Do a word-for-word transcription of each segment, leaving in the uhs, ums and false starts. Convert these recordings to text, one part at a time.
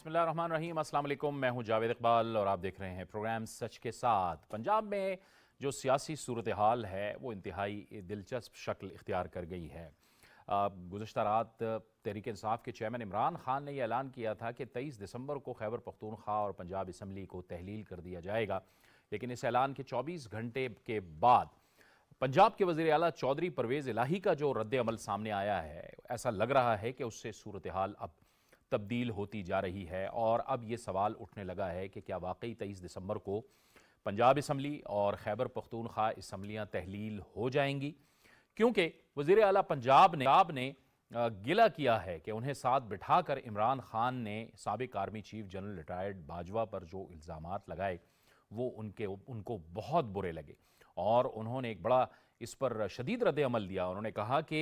बिस्मिल्लाहिर्रहमानिर्रहीम, अस्सलाम वालेकुम। मैं हूं जावेद इकबाल और आप देख रहे हैं प्रोग्राम सच के साथ। पंजाब में जो सियासी सूरत हाल है वो इंतहाई दिलचस्प शक्ल इख्तियार कर गई है। गुज़श्ता रात तहरीक इंसाफ के चेयरमैन इमरान खान ने यह ऐलान किया था कि तेईस दिसंबर को खैबर पख्तूनख्वा और पंजाब असम्बली को तहलील कर दिया जाएगा, लेकिन इस ऐलान के चौबीस घंटे के बाद पंजाब के वज़ीर आला चौधरी परवेज़ इलाही का जो रद्द अमल सामने आया है, ऐसा लग रहा है कि उससे सूरत हाल अब तब्दील होती जा रही है। और अब ये सवाल उठने लगा है कि क्या वाकई तेईस दिसंबर को पंजाब असम्बली और खैबर पख्तूनख्वा असम्बलियाँ तहलील हो जाएंगी, क्योंकि वज़ीर आला पंजाब ने पंजाब ने गिला किया है कि उन्हें साथ बिठाकर इमरान खान ने साबिक army chief general retired Bajwa पर जो इल्ज़ामात लगाए वो उनके उनको बहुत बुरे लगे और उन्होंने एक बड़ा इस पर शदीद रद्द अमल दिया। उन्होंने कहा कि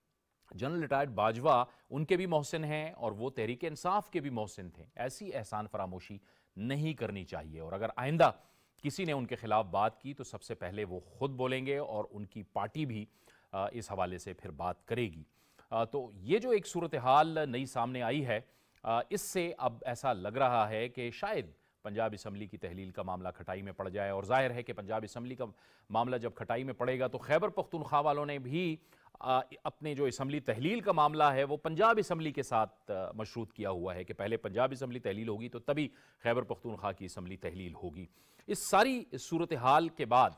जनरल रिटायर्ड बाजवा उनके भी मोहसिन हैं और वो तहरीक इंसाफ के भी मोहसिन थे। ऐसी एहसान फरामोशी नहीं करनी चाहिए और अगर आइंदा किसी ने उनके खिलाफ बात की तो सबसे पहले वो खुद बोलेंगे और उनकी पार्टी भी इस हवाले से फिर बात करेगी। तो ये जो एक सूरत हाल नई सामने आई है, इससे अब ऐसा लग रहा है कि शायद पंजाब असम्बली की तहलील का मामला खटाई में पड़ जाए। और जाहिर है कि पंजाब असम्बली का मामला जब खटाई में पड़ेगा तो खैबर पख्तूनख्वा वालों ने भी आ, अपने जो असम्बली तहलील का मामला है वो पंजाब असम्बली के साथ मशरूत किया हुआ है कि पहले पंजाब असम्बली तहलील होगी तो तभी खैबर पख्तूनख्वा की असम्बली तहलील होगी। इस सारी सूरत हाल के बाद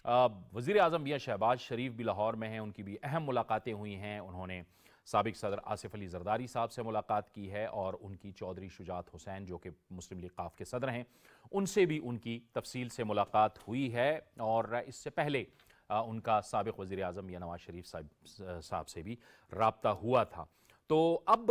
वज़ीर आज़म मियां शहबाज शरीफ भी लाहौर में हैं, उनकी भी अहम मुलाकातें हुई हैं। उन्होंने साबिक सदर आसिफ अली जरदारी साहब से मुलाकात की है और उनकी चौधरी शुजात हुसैन जो कि मुस्लिम लीग काफ के सदर हैं उनसे भी उनकी तफसील से मुलाकात हुई है। और इससे पहले आ, उनका साबिक वज़ीर आज़म मियां नवाज शरीफ साहब साहब से भी राब्ता हुआ था। तो अब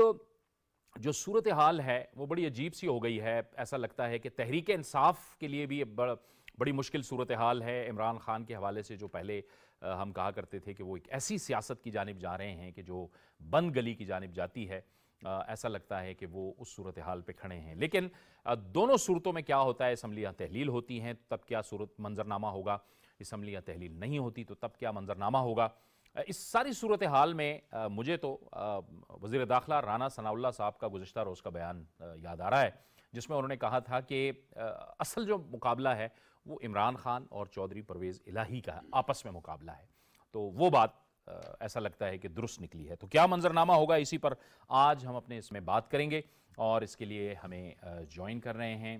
जो सूरत हाल है वो बड़ी अजीब सी हो गई है। ऐसा लगता है कि तहरीक इंसाफ के लिए भी बड़, बड़ी मुश्किल सूरत हाल है। इमरान खान के हवाले से जो पहले आ, हम कहा करते थे कि वो एक ऐसी सियासत की जानिब जा रहे हैं कि जो बंद गली की जानिब जाती है, आ, ऐसा लगता है कि वो उस सूरत हाल पे खड़े हैं। लेकिन आ, दोनों सूरतों में क्या होता है, असम्बलियाँ तहलील होती हैं तब क्या सूरत मंजरनामा होगा, असम्बलियाँ तहलील नहीं होती तो तब क्या मंजरनामा होगा। इस सारी सूरत हाल में आ, मुझे तो वज़ीर दाखिला राना सनाउल्लाह साहब का गुज़श्ता रोज़ का बयान आ, याद आ रहा है, जिसमें उन्होंने कहा था कि आ, असल जो मुकाबला है वो इमरान खान और चौधरी परवेज़ इलाही का आपस में मुकाबला है। तो वो बात आ, ऐसा लगता है कि दुरुस्त निकली है। तो क्या मंजरनामा होगा, इसी पर आज हम अपने इसमें बात करेंगे और इसके लिए हमें ज्वाइन कर रहे हैं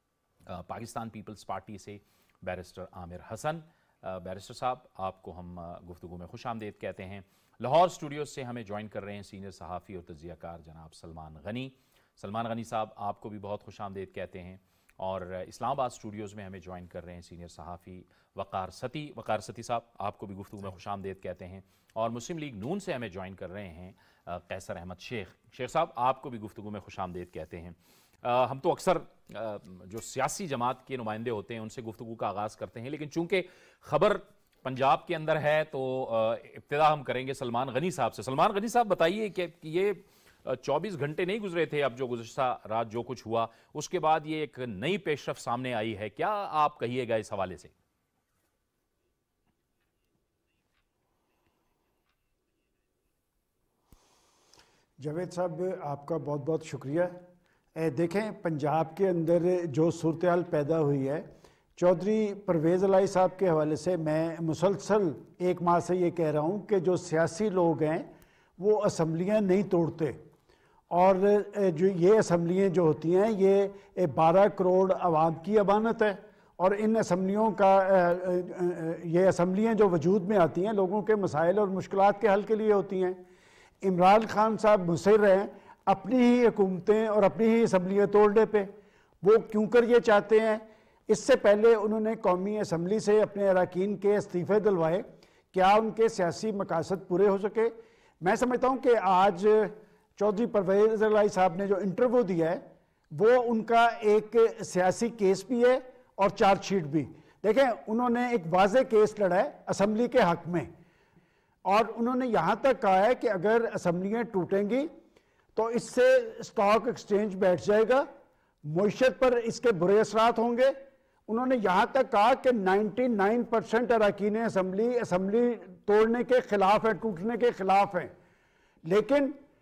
आ, पाकिस्तान पीपल्स पार्टी से बैरिस्टर आमिर हसन। बैरिस्टर साहब, आपको हम गुफ्तगू में खुश आमदेद कहते हैं। लाहौर स्टूडियो से हमें ज्वाइन कर रहे हैं सीनियर सहाफ़ी और तज्ज़ियाकार जनाब सलमान गनी। सलमान गनी साहब, आपको भी बहुत खुश आमदेद कहते हैं। और इस्लामाबाद स्टूडियोज़ में हमें ज्वाइन कर रहे हैं सीनियर सहाफ़ी वक़ार सती। वक़ार सती साहब, आपको भी गुफ्तगू में खुश आमदेद कहते हैं। और मुस्लिम लीग नून से हमें ज्वाइन कर रहे हैं कैसर अहमद शेख। शेख साहब, आपको भी गुफ्तगू में खुश आमदेद कहते हैं। आ, हम तो अक्सर आ, जो सियासी जमात के नुमाइंदे होते हैं उनसे गुफ्तगू का आगाज़ करते हैं, लेकिन चूंकि खबर पंजाब के अंदर है तो इब्तिदा हम करेंगे सलमान गनी साहब से। सलमान गनी साहब, बताइए कि ये चौबीस घंटे नहीं गुजरे थे अब जो गुज़श्ता रात जो कुछ हुआ उसके बाद ये एक नई पेशरफ सामने आई है, क्या आप कहिएगा इस हवाले से? जावेद साहब, आपका बहुत बहुत शुक्रिया। देखें, पंजाब के अंदर जो सूरत हाल पैदा हुई है, चौधरी परवेज़ इलाही साहब के हवाले से मैं मुसलसल एक माह से ये कह रहा हूँ कि जो सियासी लोग हैं वो असम्बलियाँ नहीं तोड़ते और जो ये असम्बलियाँ जो होती हैं ये बारह करोड़ आवाम की अमानत है और इन असम्बलियों का ये असम्बलियाँ जो वजूद में आती हैं लोगों के मसाइल और मुश्किलात के हल के लिए होती हैं। इमरान खान साहब मुसर हैं अपनी ही हुकूमतें और अपनी ही असम्बलियाँ तोड़ने पे। वो क्यों कर ये चाहते हैं? इससे पहले उन्होंने कौमी असम्बली से अपने अरकान के इस्तीफ़े दिलवाए, क्या उनके सियासी मकासद पूरे हो सके? मैं समझता हूँ कि आज चौधरी परवेज़ इलाही साहब ने जो इंटरव्यू दिया है वो उनका एक सियासी केस भी है और चार्जशीट भी। देखें, उन्होंने एक वाज़ेह केस लड़ा है असम्बली के हक़ में और उन्होंने यहाँ तक कहा है कि अगर असम्बलियाँ टूटेंगी तो इससे स्टॉक एक्सचेंज बैठ जाएगा, मईशत पर इसके बुरे असरात होंगे। उन्होंने यहाँ तक कहा कि निन्यानवे परसेंट अरकान असम्बली असम्बली तोड़ने के खिलाफ है, टूटने के खिलाफ हैं, लेकिन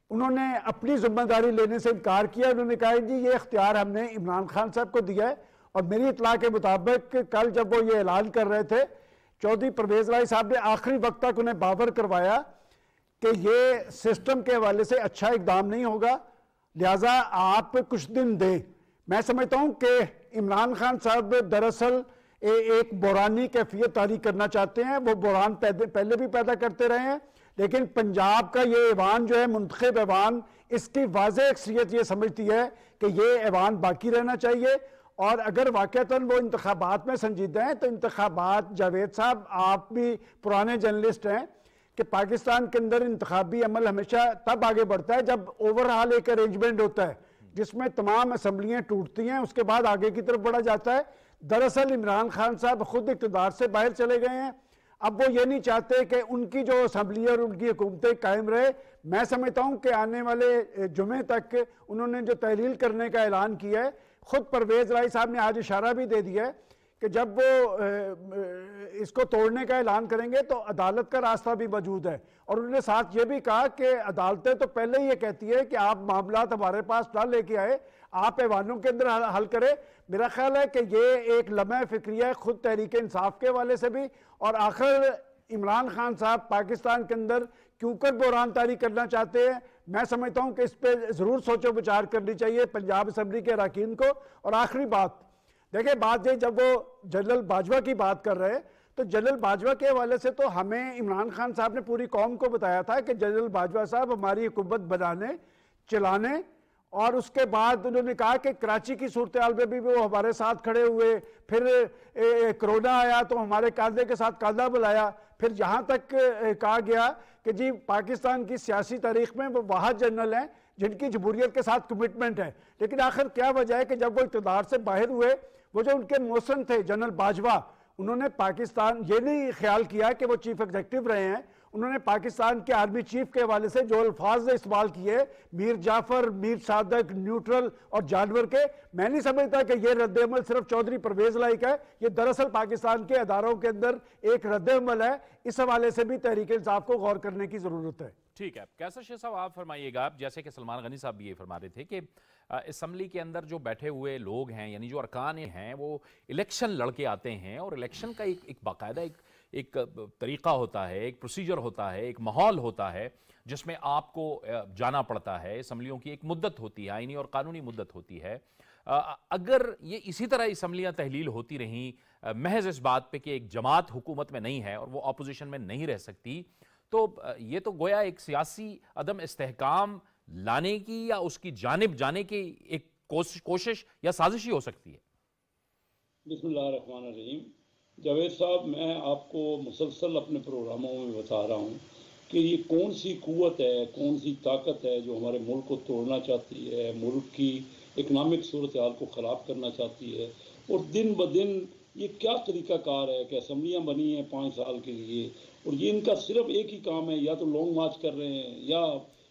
उन्होंने अपनी जिम्मेदारी लेने से इनकार किया। उन्होंने कहा जी ये इख्तियार हमने इमरान खान साहब को दिया है, और मेरी इतला के मुताबिक कल जब वो ये ऐलान कर रहे थे, चौधरी परवेज लाई साहब ने आखिरी वक्त तक उन्हें बावर करवाया कि ये सिस्टम के हवाले से अच्छा इकदाम नहीं होगा, लिहाजा आप कुछ दिन दें। मैं समझता हूं कि इमरान खान साहब दरअसल ए, एक बुरानी कैफियत तारी करना चाहते हैं। वो बुरान पहले भी पैदा करते रहे हैं, लेकिन पंजाब का ये ऐवान जो है, मुंतखब ऐवान, इसकी वाज़ेह अक्सरियत ये समझती है कि ये ऐवान बाकी रहना चाहिए। और अगर वाक़तन वो इंतखाबात में संजीदा हैं तो इंतखाबात, जावेद साहब आप भी पुराने जर्नलिस्ट हैं, कि पाकिस्तान के अंदर इंतखाबी अमल हमेशा तब आगे बढ़ता है जब ओवरऑल एक अरेंजमेंट होता है जिसमें तमाम असम्बलियाँ टूटती हैं, उसके बाद आगे की तरफ बढ़ा जाता है। दरअसल इमरान खान साहब खुद इक़्तिदार से बाहर चले गए हैं। अब वो ये नहीं चाहते कि उनकी जो असम्बली और उनकी हुकूमतें कायम रहे। मैं समझता हूँ कि आने वाले जुमे तक उन्होंने जो तहलील करने का ऐलान किया है, खुद परवेज लाई साहब ने आज इशारा भी दे दिया है कि जब वो इसको तोड़ने का ऐलान करेंगे तो अदालत का रास्ता भी मौजूद है। और उन्होंने साथ ये भी कहा कि अदालतें तो पहले ही ये कहती है कि आप मामलात हमारे पास ना लेके आए, आप ऐवानों के अंदर हल करें। मेरा ख्याल है कि ये एक लम्हा फिक्रिया है खुद तहरीक इंसाफ के वाले से भी। और आखिर इमरान खान साहब पाकिस्तान के अंदर क्यों कर बुरान तारी करना चाहते हैं, मैं समझता हूँ कि इस पर ज़रूर सोचो विचार करनी चाहिए पंजाब असम्बली के अरकान को। और आखिरी बात देखिए, बात ये जब वो जनरल बाजवा की बात कर रहे हैं तो जनरल बाजवा के हवाले से तो हमें इमरान खान साहब ने पूरी कौम को बताया था कि जनरल बाजवा साहब हमारी हुकूमत बनाने चलाने, और उसके बाद उन्होंने कहा कि कराची की सूरत हाल में भी वो हमारे साथ खड़े हुए। फिर कोरोना आया तो हमारे कांधे के साथ कांधा बुलाया। फिर यहाँ तक ए, कहा गया कि जी पाकिस्तान की सियासी तारीख में वो वाहद जनरल हैं जिनकी जमहूरियत के साथ कमिटमेंट है। लेकिन आखिर क्या वजह है कि जब वो इक़्तिदार से बाहर हुए, वो जो उनके मौसन थे जनरल बाजवा, उन्होंने पाकिस्तान ये नहीं ख्याल किया कि वो चीफ एग्जीक्यूटिव रहे हैं, उन्होंने पाकिस्तान के आर्मी चीफ के हवाले से जो अल्फाज इस्तेमाल किए, मीर जाफर, मीर सादक, न्यूट्रल और जानवर के, मैं नहीं समझता कि ये रद्द-ए-अमल सिर्फ चौधरी परवेज लाई का है। ये दरअसल पाकिस्तान के अदारों के अंदर एक रद्द-ए-अमल है। इस हवाले से भी तहरीक इंसाफ को गौर करने की जरूरत है। ठीक है, कैसर शेख साहब आप फरमाइएगा, जैसे कि सलमान गनी साहब भी ये फरमा रहे थे कि असम्बली के अंदर जो बैठे हुए लोग हैं, यानी जो अरकान हैं, वो इलेक्शन लड़के आते हैं, और इलेक्शन का एक, एक बाकायदा एक एक तरीक़ा होता है, एक प्रोसीजर होता है, एक माहौल होता है जिसमें आपको जाना पड़ता है। असम्बलियों की एक मुद्दत होती है, आईनी और कानूनी मुद्दत होती है। अगर ये इसी तरह असम्बलियाँ तहलील होती रहीं महज इस बात पे कि एक जमात हुकूमत में नहीं है और वो अपोजिशन में नहीं रह सकती, तो ये तो गोया एक सियासी अदम इस्तेहकाम लाने की या उसकी जानिब जाने की एक कोशिश कोशिश या साजिश ही हो सकती है। बिस्मिल्लाहिर्रहमानिर्रहीम। जावेद साहब, मैं आपको मुसलसल अपने प्रोग्रामों में बता रहा हूँ कि ये कौन सी कुव्वत है, कौन सी ताकत है जो हमारे मुल्क को तोड़ना चाहती है, मुल्क की इकनॉमिक सूरत हाल को ख़राब करना चाहती है। और दिन ब दिन ये क्या तरीक़ाकार है कि असम्बलियाँ बनी हैं पाँच साल के लिए, और ये इनका सिर्फ एक ही काम है, या तो लॉन्ग मार्च कर रहे हैं, या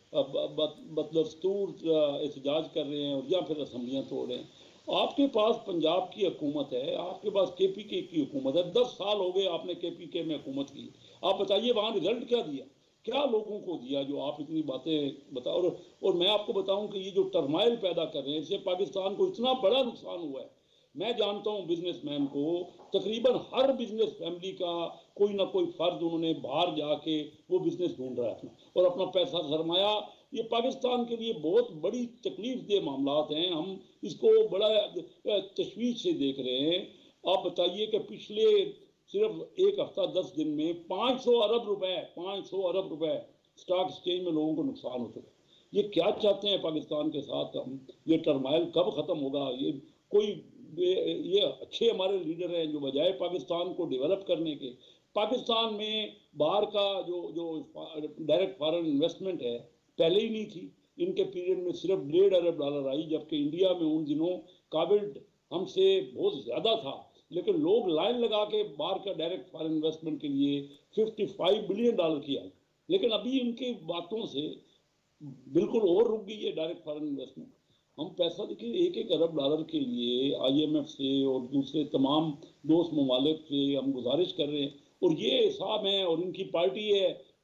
बदस्तूर एहतजाज कर रहे हैं, और या फिर असम्बलियाँ तोड़ रहे हैं। आपके पास पंजाब की हुकूमत है, आपके पास के पी के की हुकूमत है, दस साल हो गए आपने के पी के में हुकूमत की। आप बताइए वहाँ रिजल्ट क्या दिया, क्या लोगों को दिया जो आप इतनी बातें बताओ। और, और मैं आपको बताऊं कि ये जो टर्माइल पैदा कर रहे हैं, इससे पाकिस्तान को इतना बड़ा नुकसान हुआ है। मैं जानता हूँ बिजनेसमैन को, तकरीबन हर बिजनेस फैमिली का कोई ना कोई फर्द उन्होंने बाहर जाके वो बिजनेस ढूंढ रहा है अपना, और अपना पैसा सरमाया। ये पाकिस्तान के लिए बहुत बड़ी तकलीफ दे मामलात हैं, हम इसको बड़ा तशवीश से देख रहे हैं। आप बताइए कि पिछले सिर्फ एक हफ्ता दस दिन में पाँच सौ अरब रुपए पाँच सौ अरब रुपए स्टॉक एक्सचेंज में लोगों को नुकसान हो चुका। ये क्या चाहते हैं पाकिस्तान के साथ हम? ये टर्माइल कब ख़त्म होगा? ये कोई ये अच्छे हमारे लीडर हैं जो बजाय पाकिस्तान को डेवलप करने के, पाकिस्तान में बाहर का जो जो डायरेक्ट फॉरेन इन्वेस्टमेंट है पहले ही नहीं थी, इनके पीरियड में सिर्फ डेढ़ अरब डॉलर आई, जबकि इंडिया में उन दिनों कोविड हमसे बहुत ज़्यादा था, लेकिन लोग लाइन लगा के बाहर का डायरेक्ट फॉरेन इन्वेस्टमेंट के लिए पचपन बिलियन डॉलर की आई। लेकिन अभी इनकी बातों से बिल्कुल और रुक गई है डायरेक्ट फॉरेन इन्वेस्टमेंट। हम पैसा देखिए एक एक अरब डॉलर के लिए आई एम एफ से और दूसरे तमाम दोस्त ममालिक से हम गुजारिश कर रहे हैं, और ये हिसाब है और इनकी पार्टी है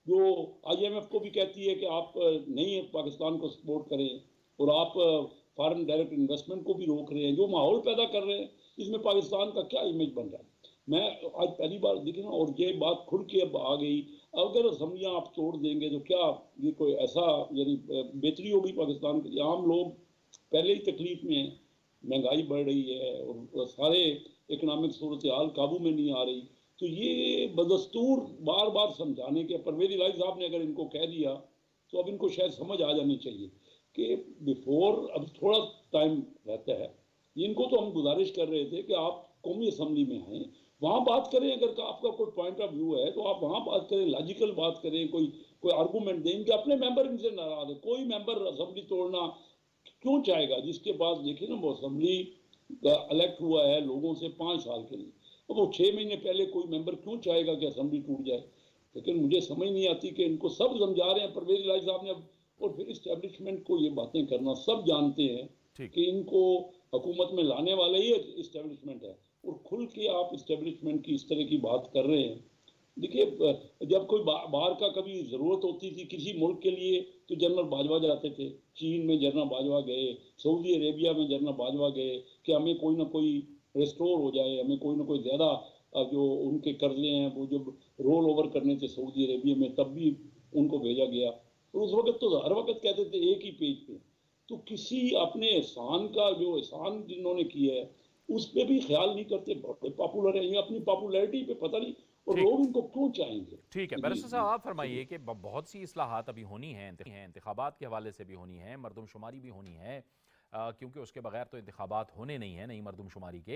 जो आईएमएफ को भी कहती है कि आप नहीं पाकिस्तान को सपोर्ट करें, और आप फॉरेन डायरेक्ट इन्वेस्टमेंट को भी रोक रहे हैं, जो माहौल पैदा कर रहे हैं, इसमें पाकिस्तान का क्या इमेज बन रहा है। मैं आज पहली बार देखी ना, और ये बात खुल के अब आ गई, अगर असम्बलियाँ आप तोड़ देंगे तो क्या ये कोई ऐसा यानी बेहतरी होगी पाकिस्तान के लिए। आम लोग पहले ही तकलीफ में हैं, महंगाई बढ़ रही है और सारे इकनॉमिक सूरत हाल काबू में नहीं आ रही, तो ये बदस्तूर बार बार समझाने के, परवेज इलाही साहब ने अगर इनको कह दिया तो अब इनको शायद समझ आ जानी चाहिए कि बिफोर, अब थोड़ा टाइम रहता है, इनको तो हम गुजारिश कर रहे थे कि आप कौमी असम्बली में आएँ, वहाँ बात करें, अगर आपका कोई पॉइंट ऑफ व्यू है तो आप वहाँ बात करें, लॉजिकल बात करें, कोई कोई आर्गूमेंट दें। इनके अपने मेंबर इनसे नाराज है, कोई मेंबर असम्बली तोड़ना क्यों चाहेगा, जिसके पास देखिए ना वो असम्बली इलेक्ट हुआ है लोगों से पाँच साल के लिए, तो वो छः महीने पहले कोई मेंबर क्यों चाहेगा कि असम्बली टूट जाए। लेकिन मुझे समझ नहीं आती कि इनको सब समझा रहे हैं परवेज इलाही साहब ने, और फिर इस्टेब्लिशमेंट को ये बातें करना, सब जानते हैं कि इनको हुकूमत में लाने वाले ही इस्टेब्लिशमेंट है, और खुल के आप इस्टेब्लिशमेंट की इस तरह की बात कर रहे हैं। देखिए, जब कोई बाहर का कभी ज़रूरत होती थी किसी मुल्क के लिए तो जनरल बाजवा जाते थे, चीन में जनरल बाजवा गए, सऊदी अरेबिया में जनरल बाजवा गए कि हमें कोई ना कोई रिस्टोर हो जाए, हमें कोई ना कोई ज़्यादा जो उनके कर्जे हैं वो जब रोल ओवर करने थे सऊदी अरेबिया में, तब भी उनको भेजा गया। और उस वक्त तो हर वक्त कहते थे एक ही पेज पे, तो किसी अपने एहसान का, जो एहसान जिन्होंने किया है उस पर भी ख्याल नहीं करते। बड़े पॉपुलर है, ये अपनी पॉपुलैरिटी पे पता नहीं, और लोग इनको क्यों चाहेंगे। ठीक है, बैरिस्टर साहब आप फरमाइए कि बहुत सी इस्लाहात अभी होनी है, इंतखाबात के हवाले से भी होनी है, मरदमशुमारी भी होनी है, क्योंकि उसके बगैर तो इंतखाबात होने नहीं है, नहीं मरदमशुमारी के,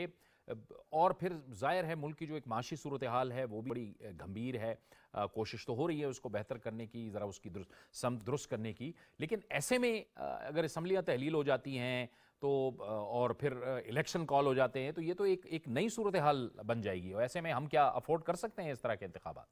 और फिर जाहिर है मुल्क की जो एक माशी सूरत हाल है वो भी बड़ी गंभीर है। आ, कोशिश तो हो रही है उसको बेहतर करने की, ज़रा उसकी दुरुस्त सम दुरुस्त करने की, लेकिन ऐसे में आ, अगर असम्बलियाँ तहलील हो जाती हैं तो और फिर इलेक्शन कॉल हो जाते हैं तो ये तो एक एक नई सूरत हाल बन जाएगी, और ऐसे में हम क्या अफोर्ड कर सकते हैं इस तरह के इंतखाबात।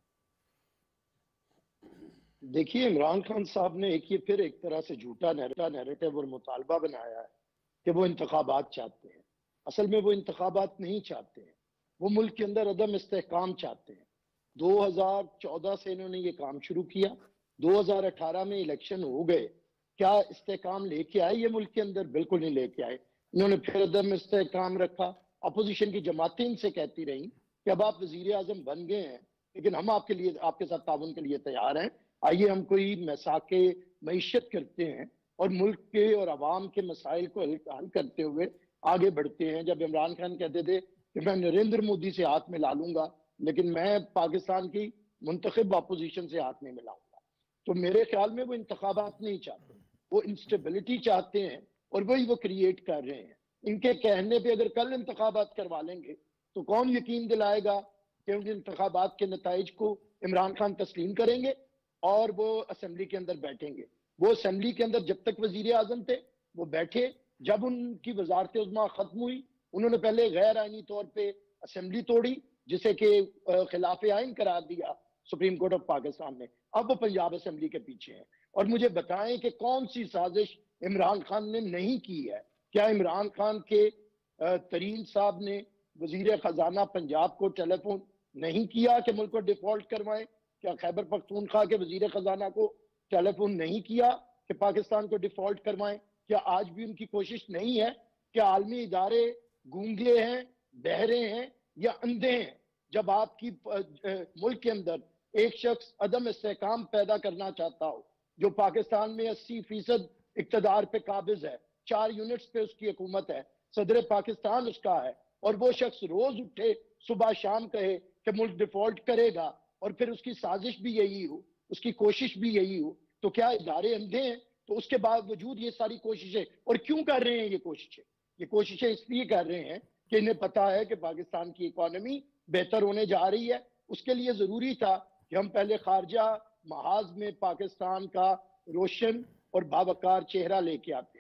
देखिए, इमरान खान साहब ने एक ये फिर एक तरह से झूठा नैरेटिव और मुतालबा बनाया है कि वो इंतखाबात चाहते हैं। असल में वो इंतखाबात नहीं चाहते हैं, वो मुल्क के अंदर अदम इस्तेहकाम चाहते हैं। दो हज़ार चौदह से इन्होंने ये काम शुरू किया, दो हज़ार अठारह में इलेक्शन हो गए, क्या इस्तेहकाम लेके आए ये मुल्क के अंदर? बिल्कुल नहीं लेके आए। इन्होंने फिर अदम इस्तेहकाम रखा। अपोजिशन की जमातें इनसे कहती रही कि अब आप वजीर आजम बन गए हैं, लेकिन हम आपके लिए, आपके साथ ताउन के लिए तैयार हैं, आइए हम कोई मैसाके मईशत करते हैं और मुल्क के और आवाम के मसाइल को हल करते हुए आगे बढ़ते हैं। जब इमरान खान कहते थे कि मैं नरेंद्र मोदी से हाथ मिला लूंगा, लेकिन मैं पाकिस्तान की मुंतखब अपोजिशन से हाथ नहीं मिलाऊंगा, तो मेरे ख्याल में वो इंतखाबात नहीं चाहते, वो इंस्टेबिलिटी चाहते हैं, और वही वो क्रिएट कर रहे हैं। इनके कहने पे अगर कल इंतखाबात करवा लेंगे तो कौन यकीन दिलाएगा कि उन इंतखाबात के नताइज को इमरान खान तस्लीम करेंगे और वो असेंबली के अंदर बैठेंगे। वो असेंबली के अंदर जब तक वजीर आजम थे वो बैठे, जब उनकी वजारत उज़्मा खत्म हुई उन्होंने पहले गैर आईनी तौर पे असेंबली तोड़ी, जिसे कि खिलाफ आइन करार दिया सुप्रीम कोर्ट ऑफ पाकिस्तान ने। अब वो पंजाब असेंबली के पीछे हैं, और मुझे बताएं कि कौन सी साजिश इमरान खान ने नहीं की है। क्या इमरान खान के तरीन साहब ने वजीर खजाना पंजाब को टेलीफोन नहीं किया कि मुल्क को डिफॉल्ट करवाएं? क्या खैबर पख्तूनख्वा के वजीर खजाना को टेलीफोन नहीं किया कि पाकिस्तान को डिफॉल्ट करवाएं? क्या आज भी उनकी कोशिश नहीं है? क्या आलमी इदारे गूंगे हैं, बहरे हैं या अंधे हैं? जब आपकी मुल्क के अंदर एक शख्स अदम इस्तेहकाम पैदा करना चाहता हो, जो पाकिस्तान में अस्सी फीसद इक्तदार पे काबिज है, चार यूनिट्स पे उसकी हुकूमत है, सदर पाकिस्तान उसका है, और वो शख्स रोज उठे सुबह शाम कहे कि मुल्क डिफॉल्ट करेगा, और फिर उसकी साजिश भी यही हो, उसकी कोशिश भी यही हो, तो क्या इदारे अंधे हैं? तो उसके बावजूद ये सारी कोशिशें, और क्यों कर रहे हैं ये कोशिशें? ये कोशिशें इसलिए कर रहे हैं कि इन्हें पता है कि पाकिस्तान की इकॉनमी बेहतर होने जा रही है। उसके लिए जरूरी था कि हम पहले खारजा महाज में पाकिस्तान का रोशन और बावकार चेहरा लेके आते।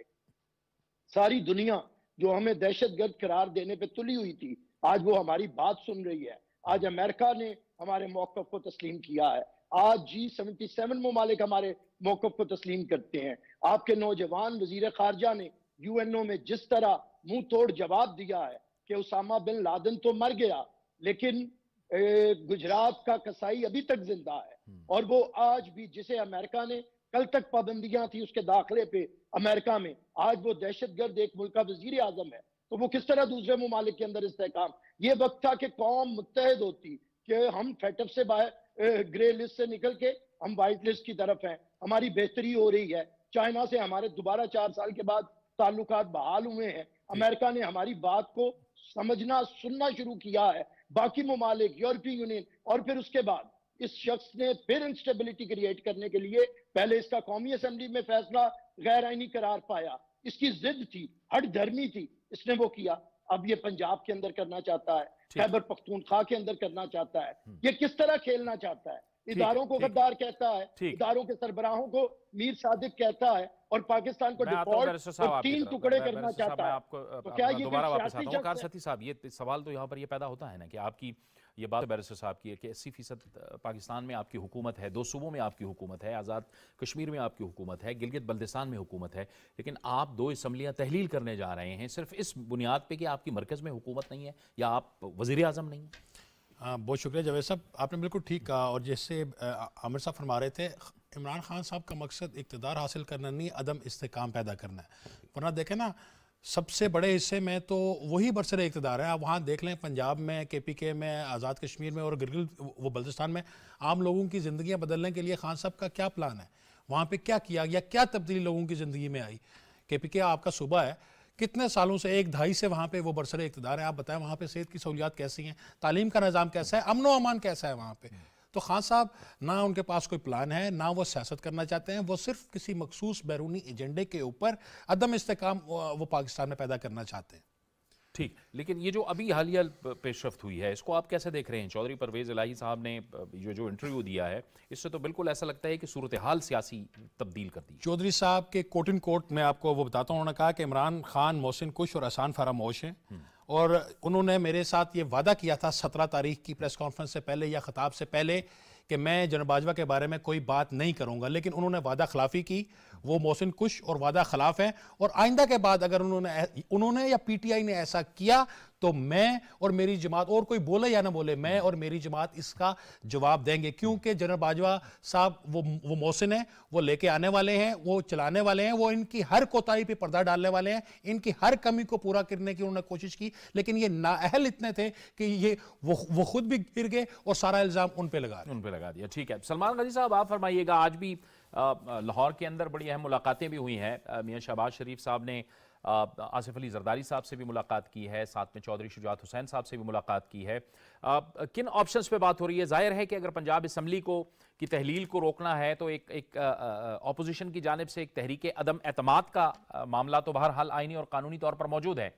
सारी दुनिया जो हमें दहशतगर्द करार देने पे तुली हुई थी, आज वो हमारी बात सुन रही है। आज अमेरिका ने हमारे मौक़िफ़ को तस्लीम किया है, आज जी सेवेंटी सेवन ममालिक हमारे मौक़िफ़ को तस्लीम करते हैं। आपके नौजवान वजीर खारजा ने यूएनओ में जिस तरह मुंह तोड़ जवाब दिया है कि उसामा बिन लादेन तो मर गया, लेकिन गुजरात का कसाई अभी तक जिंदा है, और वो आज भी, जिसे अमेरिका ने कल तक पाबंदियां थी उसके दाखिले पे अमेरिका में, आज वो दहशतगर्द एक मुल्क का वजीर आजम है, तो वो किस तरह दूसरे ममालिक के अंदर इस्तेहकाम। ये वक्त था कि कौम मुत्तहद होती कि हम फैटअप से बाहर, ग्रे लिस्ट से निकल के हम व्हाइट लिस्ट की तरफ हैं, हमारी बेहतरी हो रही है, चाइना से हमारे दोबारा चार साल के बाद ताल्लुकात बहाल हुए हैं, अमेरिका ने हमारी बात को समझना सुनना शुरू किया है, बाकी ममालिक, यूरोपीय यूनियन, और फिर उसके बाद इस शख्स ने फिर इंस्टेबिलिटी क्रिएट करने के लिए पहले इसका कौमी असेंबली में फैसला गैर आईनी करार पाया, इसकी जिद थी, हट धर्मी थी, इसने वो किया। अब ये पंजाब के अंदर करना चाहता है, खैबर पख्तूनख्वा के अंदर करना चाहता है। ये किस तरह खेलना चाहता है? इदारों को गद्दार कहता है, इदारों के सरबराहों को मीर सादिक कहता है, और पाकिस्तान को डिफॉल्ट और तीन टुकड़े करना चाहता है। तो क्या ये दोबारा वापस आता हूं? कार सती साहब, ये सवाल तो यहाँ पर ये पैदा होता है ना कि आपकी ये बात बैरिस्टर साहब की है कि अस्सी फीसद पाकिस्तान में आपकी हुकूमत है, दो सूबों में आपकी हुकूमत है, आज़ाद कश्मीर में आपकी हुकूमत है, गिलगित बल्दिस्तान में हुकूमत है, लेकिन आप दो असम्बलियाँ तहलील करने जा रहे हैं सिर्फ इस बुनियाद पे कि आपकी मरकज़ में हुकूमत नहीं है या आप वज़ीर आज़म नहीं हैं। हाँ, बहुत शुक्रिया जावेद साहब, आपने बिल्कुल ठीक कहा। और जैसे आमिर साहब फरमा रहे थे, इमरान खान साहब का मकसद इक़्तिदार हासिल करना नहीं, अदम इस्तेकाम पैदा करना है। वरना देखें ना, सबसे बड़े हिस्से में तो वही बरसरे इक़्तिदार है। आप वहाँ देख लें, पंजाब में, के पी के में, आज़ाद कश्मीर में और गिलगित वो बल्दिस्तान में आम लोगों की ज़िंदगियाँ बदलने के लिए खान साहब का क्या प्लान है? वहाँ पे क्या किया या क्या तब्दीली लोगों की ज़िंदगी में आई? के पी के आपका सूबा है, कितने सालों से, एक ढाई से वहाँ पे वो बरसरे इक़्तिदार है। आप बताएं वहाँ पे सेहत की सहूलियात कैसी हैं, तालीम का निज़ाम कैसा है, अमन व अमान कैसा है वहाँ पे? तो खान साहब ना उनके पास कोई प्लान है, ना वो सियासत करना चाहते हैं, वो सिर्फ किसी मखसूस बैरूनी एजेंडे के ऊपर अदम इस्तेकाम वो पाकिस्तान में पैदा करना चाहते हैं। ठीक, लेकिन ये जो अभी हालिया पेशरफ्त हुई है, इसको आप कैसे देख रहे हैं? चौधरी परवेज़ इलाही साहब ने जो जो इंटरव्यू दिया है, इससे तो बिल्कुल ऐसा लगता है कि सूरत हाल सियासी तब्दील कर दी। चौधरी साहब के कोट इन कोट में आपको वो बताता हूँ, उन्होंने कहा कि इमरान खान मोहसिन कुश और आसान फरामोश हैं, और उन्होंने मेरे साथ ये वादा किया था सत्रह तारीख की प्रेस कॉन्फ्रेंस से पहले या खिताब से पहले कि मैं जनरल बाजवा के बारे में कोई बात नहीं करूंगा, लेकिन उन्होंने वादा खिलाफी की। वो मोहसिन कुश और वादा खिलाफ है, और आइंदा के बाद अगर उन्होंने उन्होंने या पीटीआई ने ऐसा किया तो मैं और मेरी जमात, और कोई बोले या ना बोले, मैं और मेरी जमात इसका जवाब देंगे, क्योंकि जनरल बाजवा साहब वो वो मोहसिन है, वो लेके आने वाले हैं, वो चलाने वाले हैं, वो इनकी हर कोताही पे पर्दा डालने वाले हैं, इनकी हर कमी को पूरा करने की उन्होंने कोशिश की, लेकिन ये नाअहल इतने थे कि ये वो वो खुद भी गिर गए और सारा इल्जाम उन पे लगा उन पे लगा दिया। ठीक है, सलमान गजी साहब आप फरमाइएगा, आज भी लाहौर के अंदर बड़ी अहम मुलाकातें भी हुई हैं। मियां शहबाज शरीफ साहब ने आसिफ अली जरदारी साहब से भी मुलाकात की है, साथ में चौधरी शुजात हुसैन साहब से भी मुलाकात की है। किन ऑप्शंस पे बात हो रही है? जाहिर है कि अगर पंजाब असम्बली को की तहलील को रोकना है तो एक एक अपोजिशन की जानिब से एक तहरीक अदम एतमाद का मामला तो बहरहाल आईनी और कानूनी तौर पर मौजूद है।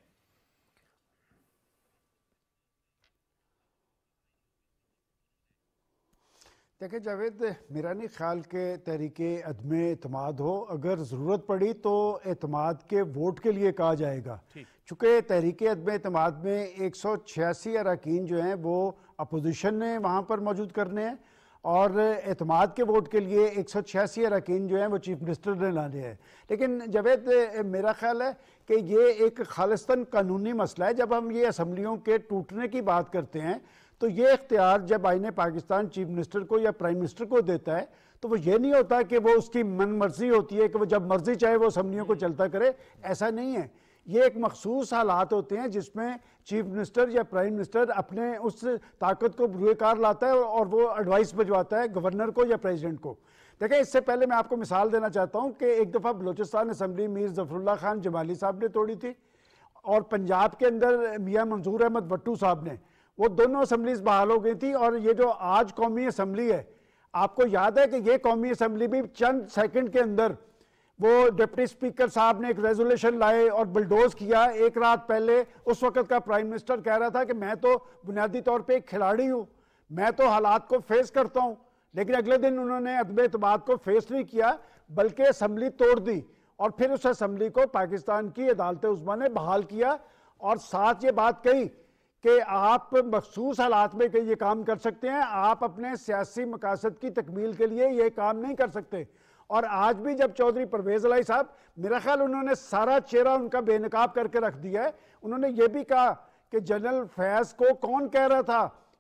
देखिए जावेद, मेरा नहीं ख्याल के तहरीके अदम एतमाद हो, अगर ज़रूरत पड़ी तो एतमाद के वोट के लिए कहा जाएगा, चूँकि तहरीके अदम एतमाद में एक सौ छियासी अरकान जो हैं वो अपोजिशन ने वहाँ पर मौजूद करने हैं, और एतमाद के वोट के लिए एक सौ छियासी अरकान जो हैं वो चीफ मिनिस्टर ने लाने हैं। लेकिन जावेद, मेरा ख्याल है कि ये एक खालिस्तान कानूनी मसला है। जब हम ये असम्बलियों के टूटने की बात करते हैं तो ये इख्तियार जब आईने पाकिस्तान चीफ मिनिस्टर को या प्राइम मिनिस्टर को देता है तो वो ये नहीं होता कि वो उसकी मन मर्जी होती है कि वो जब मर्जी चाहे वो असम्बलियों को चलता करे, ऐसा नहीं है। ये एक मखसूस हालात होते हैं जिसमें चीफ मिनिस्टर या प्राइम मिनिस्टर अपने उस ताकत को बुरुएकार लाता है और वो एडवाइस भिजवाता है गवर्नर को या प्रेसिडेंट को। देखिए, इससे पहले मैं आपको मिसाल देना चाहता हूँ कि एक दफ़ा बलोचिस्तान असम्बली मीर ज़फ़रुल्लाह खान जमाली साहब ने तोड़ी थी, और पंजाब के अंदर मियाँ मंजूर अहमद भट्टू साहब ने, वो दोनों असम्बलीज बहाल हो गई थी। और ये जो आज कौमी असम्बली है, आपको याद है कि ये कौमी असम्बली भी चंद सेकंड के अंदर वो डिप्टी स्पीकर साहब ने एक रेजोल्यूशन लाए और बुलडोज किया। एक रात पहले उस वक्त का प्राइम मिनिस्टर कह रहा था कि मैं तो बुनियादी तौर पे एक खिलाड़ी हूँ, मैं तो हालात को फेस करता हूँ, लेकिन अगले दिन उन्होंने अदम एतमाद को फेस नहीं किया बल्कि असम्बली तोड़ दी, और फिर उस असम्बली को पाकिस्तान की अदालत उज़्मा ने बहाल किया, और साथ ये बात कही कि आप मखसूस हालात में ये काम कर सकते हैं, आप अपने सियासी मकासद की तकमील के लिए ये काम नहीं कर सकते। और आज भी जब चौधरी परवेज़ इलाही साहब, मेरा ख्याल उन्होंने सारा चेहरा उनका बेनकाब करके रख दिया है। उन्होंने ये भी कहा कि जनरल फैज़ को कौन कह रहा था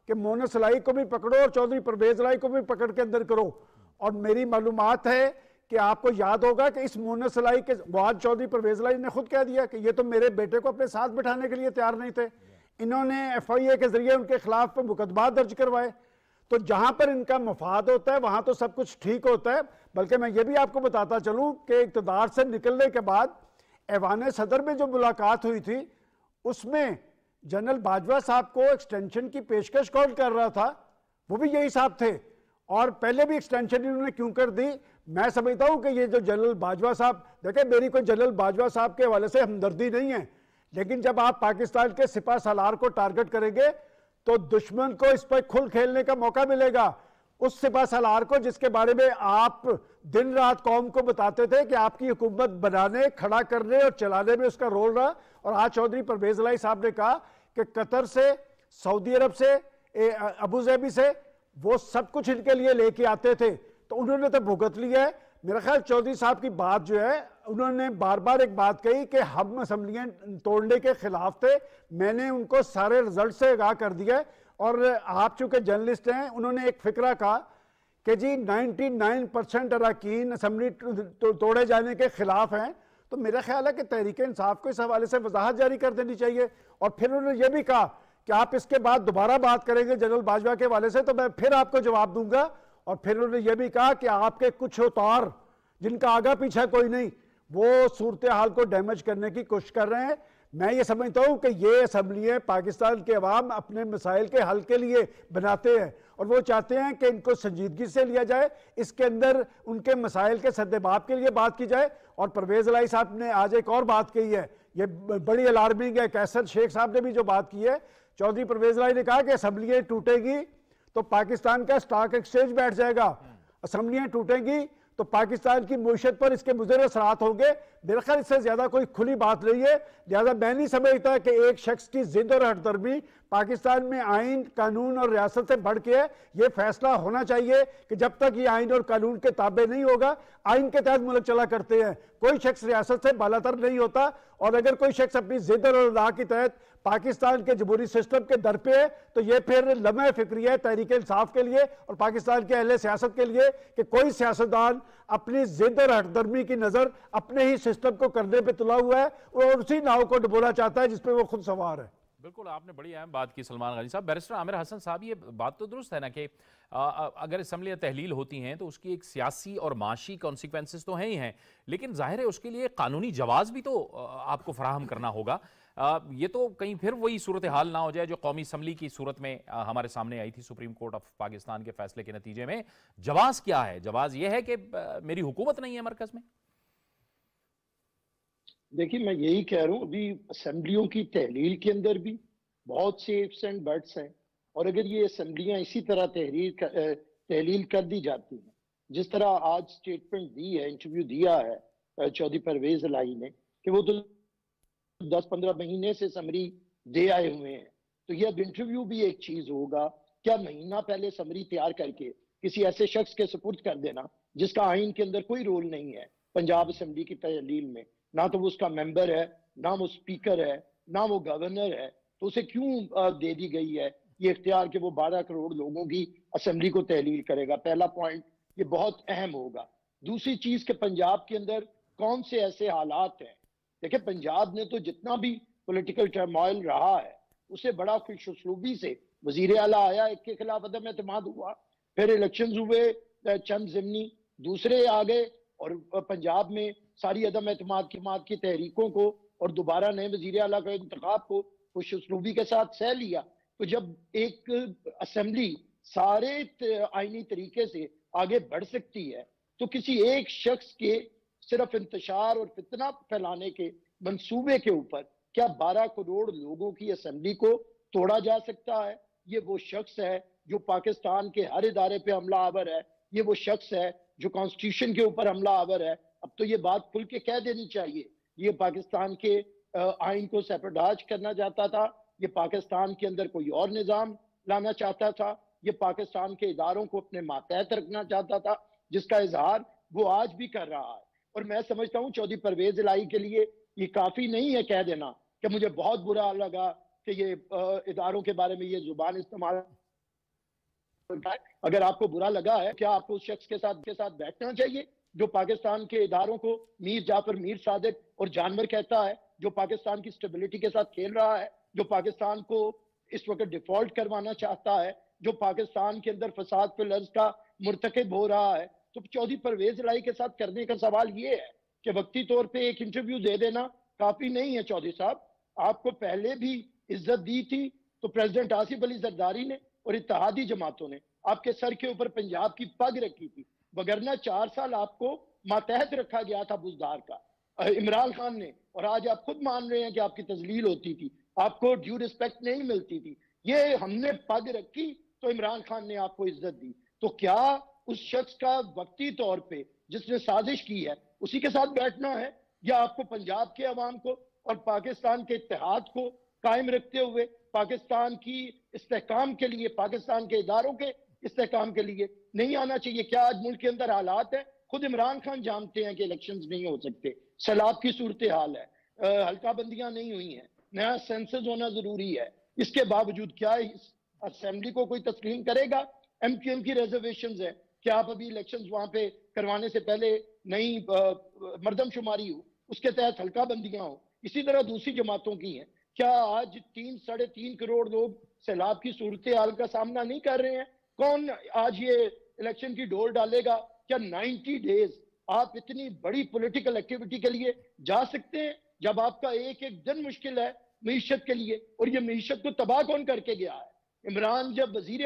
कि मोनस लाई को भी पकड़ो और चौधरी परवेज लाई को भी पकड़ के अंदर करो। और मेरी मालूमात है कि आपको याद होगा कि इस मोनस लाई के बाद चौधरी परवेज लाई ने खुद कह दिया कि ये तो मेरे बेटे को अपने साथ बिठाने के लिए तैयार नहीं थे। इन्होंने एफ आई ए के जरिए उनके खिलाफ पे मुकदमा दर्ज करवाए। तो जहां पर इनका मफाद होता है वहां तो सब कुछ ठीक होता है। बल्कि मैं ये भी आपको बताता चलूं कि इक़्तिदार से निकलने के बाद ऐवान सदर में जो मुलाकात हुई थी उसमें जनरल बाजवा साहब को एक्सटेंशन की पेशकश कौन कर रहा था? वो भी यही साहब थे। और पहले भी एक्सटेंशन इन्होंने क्यों कर दी? मैं समझता हूं कि ये जो जनरल बाजवा साहब, देखें मेरी कोई जनरल बाजवा साहब के हवाले से हमदर्दी नहीं है, लेकिन जब आप पाकिस्तान के सिपा सालार को टारगेट करेंगे तो दुश्मन को इस पर खुल खेलने का मौका मिलेगा। उस सिपा सालार को जिसके बारे में आप दिन रात कौम को बताते थे कि आपकी हुकूमत बनाने, खड़ा करने और चलाने में उसका रोल रहा। और आज चौधरी परवेज लाई साहब ने कहा कि कतर से, सऊदी अरब से, अबू धाबी से वो सब कुछ इनके लिए लेके आते थे, तो उन्होंने तो भुगत लिया है। मेरा ख्याल चौधरी साहब की बात जो है, उन्होंने बार बार एक बात कही कि हम असम्बलियां तोड़ने के खिलाफ थे। मैंने उनको सारे रिजल्ट से आगाह कर दिया। और आप चूंकि जर्नलिस्ट हैं, उन्होंने एक फिक्रा कहा कि जी निन्यानवे परसेंट अरकान असम्बली तो, तोड़े जाने के खिलाफ हैं। तो मेरा ख्याल है कि तहरीक इंसाफ को इस हवाले से वजाहत जारी कर देनी चाहिए। और फिर उन्होंने ये भी कहा कि आप इसके बाद दोबारा बात करेंगे जनरल बाजवा के हवाले से तो मैं फिर आपको जवाब दूंगा। और फिर उन्होंने ये भी कहा कि आपके कुछ उतार जिनका आगा पीछा कोई नहीं, वो सूरत हाल को डैमेज करने की कोशिश कर रहे हैं। मैं ये समझता हूं कि ये असम्बलियाँ पाकिस्तान के अवाम अपने मसाइल के हल के लिए बनाते हैं और वो चाहते हैं कि इनको संजीदगी से लिया जाए, इसके अंदर उनके मसाइल के सद्देबाब के लिए बात की जाए। और परवेज लाई साहब ने आज एक और बात कही है, ये बड़ी अलार्मिंग है। कैसर शेख साहब ने भी जो बात की है, चौधरी परवेज लाई ने कहा कि असम्बलियाँ टूटेगी तो पाकिस्तान का स्टॉक एक्सचेंज बैठ जाएगा, असम्बलियाँ टूटेंगी तो पाकिस्तान की मईशत पर इसके मुज़र असरात होंगे। मेरे ख्याल इससे ज्यादा कोई खुली बात नहीं है। लिहाजा मैं नहीं समझता कि एक शख्स की जिद और हटदर्मी पाकिस्तान में आइन, कानून और रियासत से बढ़ के है। ये फैसला होना चाहिए कि जब तक ये आइन और कानून के ताबे नहीं होगा, आइन के तहत मुल्क चला करते हैं, कोई शख्स रियासत से बालातर नहीं होता। और अगर कोई शख्स अपनी जिद और अदा के तहत पाकिस्तान के जमहूरी सिस्टम के दर पे है तो ये फिर लम्हे फिक्री है तहरीक इंसाफ के लिए और पाकिस्तान के अहले सियासत के लिए कि कोई सियासतदान अपनी जिद और हटदर्मी की नजर अपने ही सिस्टम को करने पे तुला हुआ है और उसी नाव को डुबोना चाहता है जिसपे वो खुद सवार है। बिल्कुल, आपने बड़ी अहम बात की सलमान गनी साहब। बैरिस्टर आमिर हसन साहब, ये बात तो दुरुस्त है ना कि अगर असम्बली तहलील होती हैं तो उसकी एक सियासी और माशी कॉन्सिक्वेंसेस तो हैं ही हैं, लेकिन जाहिर है उसके लिए कानूनी जवाब भी तो आपको फराहम करना होगा। आ, ये तो कहीं फिर वही सूरत हाल ना हो जाए जो कौमी असम्बली की सूरत में आ, हमारे सामने आई थी सुप्रीम कोर्ट ऑफ पाकिस्तान के फैसले के नतीजे में। जवाब क्या है? जवाब ये है कि आ, मेरी हुकूमत नहीं है मरकज में। देखिए, मैं यही कह रहा हूँ, अभी असम्बलियों की तहलील के अंदर भी बहुत से इफ्स एंड बट्स हैं। और अगर ये असम्बलियाँ इसी तरह तहरीर कर, तहलील कर दी जाती हैं जिस तरह आज स्टेटमेंट दी है, इंटरव्यू दिया है चौधरी परवेज लाई ने कि वो तो दस पंद्रह महीने से समरी दे आए हुए हैं, तो ये अब इंटरव्यू भी एक चीज होगा। क्या महीना पहले समरी तैयार करके किसी ऐसे शख्स के सुपुर्द कर देना जिसका आइन के अंदर कोई रोल नहीं है पंजाब असम्बली की तहलील में, ना तो वो उसका मेंबर है, ना वो स्पीकर है, ना वो गवर्नर है, तो उसे क्यों दे दी गई है ये इख्तियार कि वो बारह करोड़ लोगों की असम्बली को तहलील करेगा? पहला पॉइंट ये बहुत अहम होगा। दूसरी चीज कि पंजाब के अंदर कौन से ऐसे हालात हैं, देखिए पंजाब ने तो जितना भी पॉलिटिकल टर्मोइल रहा है उसे बड़ा खुश उसलूबी से वजीर आला आया, एक के खिलाफ अदम एतमाद हुआ, फिर इलेक्शन हुए, चंद जिमनी दूसरे आ गए और पंजाब में सारी अदम एतमाद की माद की तहरीकों को और दोबारा नए वजीर आला का इंतखाब को खुश उसलूबी के साथ सह लिया। तो जब एक असेंबली सारे आईनी तरीके से आगे बढ़ सकती है तो किसी एक शख्स के सिर्फ इंतशार और फितना फैलाने के मंसूबे के ऊपर क्या बारह करोड़ लोगों की असेंबली को तोड़ा जा सकता है? ये वो शख्स है जो पाकिस्तान के हर इदारे पे हमला आवर है, ये वो शख्स है जो कॉन्स्टिट्यूशन के ऊपर हमला आवर है। अब तो ये बात खुल के कह देनी चाहिए, ये पाकिस्तान के आइन को सैपरडाज करना चाहता था, ये पाकिस्तान के अंदर कोई और निज़ाम लाना चाहता था, ये पाकिस्तान के इदारों को अपने मातहत रखना चाहता था, जिसका इजहार वो आज भी कर रहा है। और मैं समझता हूँ चौधरी परवेज लाई के लिए ये काफी नहीं है कह देना कि मुझे बहुत बुरा लगा कि ये इदारों के बारे में ये जुबान इस्तेमाल अगर आपको बुरा लगा है, क्या आपको उस शख्स के साथ के साथ बैठना चाहिए जो पाकिस्तान के इदारों को मीर जाफर, मीर सादिक और जानवर कहता है, जो पाकिस्तान की स्टेबिलिटी के साथ खेल रहा है, जो पाकिस्तान को इस वक्त डिफॉल्ट करवाना चाहता है, जो पाकिस्तान के अंदर फसाद फिल अर्ज का मुर्तकिब हो रहा है? तो चौधरी परवेज इलाही के साथ करने का सवाल ये है कि वक्ती तौर पे एक इंटरव्यू दे देना काफी नहीं है। चौधरी साहब, आपको पहले भी इज्जत दी थी तो प्रेसिडेंट आसिफ अली जरदारी ने और इत्तेहादी जमातों ने आपके सर के ऊपर पंजाब की पग रखी थी, वगरना चार साल आपको मातहत रखा गया था बुजदार का इमरान खान ने, और आज आप खुद मान रहे हैं कि आपकी तजलील होती थी, आपको ड्यू रिस्पेक्ट नहीं मिलती थी। ये हमने पग रखी तो इमरान खान ने आपको इज्जत दी। तो क्या उस शख्स का वक्ती तौर पे जिसने साजिश की है उसी के साथ बैठना है, या आपको पंजाब के अवाम को और पाकिस्तान के इत्तेहाद को कायम रखते हुए पाकिस्तान की इस्तेहकाम के लिए, पाकिस्तान के इदारों के इस्तेहकाम के लिए नहीं आना चाहिए? क्या आज मुल्क के अंदर हालात है, खुद इमरान खान जानते हैं कि इलेक्शंस नहीं हो सकते, सैलाब की सूरत हाल है, हल्का बंदियां नहीं हुई हैं, नया सेंसस होना जरूरी है, इसके बावजूद क्या इस असेंबली को कोई तस्लीम करेगा? एम क्यू एम की रिजर्वेशन है, क्या आप अभी इलेक्शंस वहां पे करवाने से पहले नई मर्दमशुमारी हो, उसके तहत हल्का बंदियां हो, इसी तरह दूसरी जमातों की हैं? क्या आज तीन साढ़े तीन करोड़ लोग सैलाब की सूरत हाल का सामना नहीं कर रहे हैं? कौन आज ये इलेक्शन की डोर डालेगा? क्या नाइन्टी डेज आप इतनी बड़ी पॉलिटिकल एक्टिविटी के लिए जा सकते हैं जब आपका एक एक दिन मुश्किल है मीशत के लिए? और ये मीशत को तबाह कौन करके गया है? इमरान जब वजीर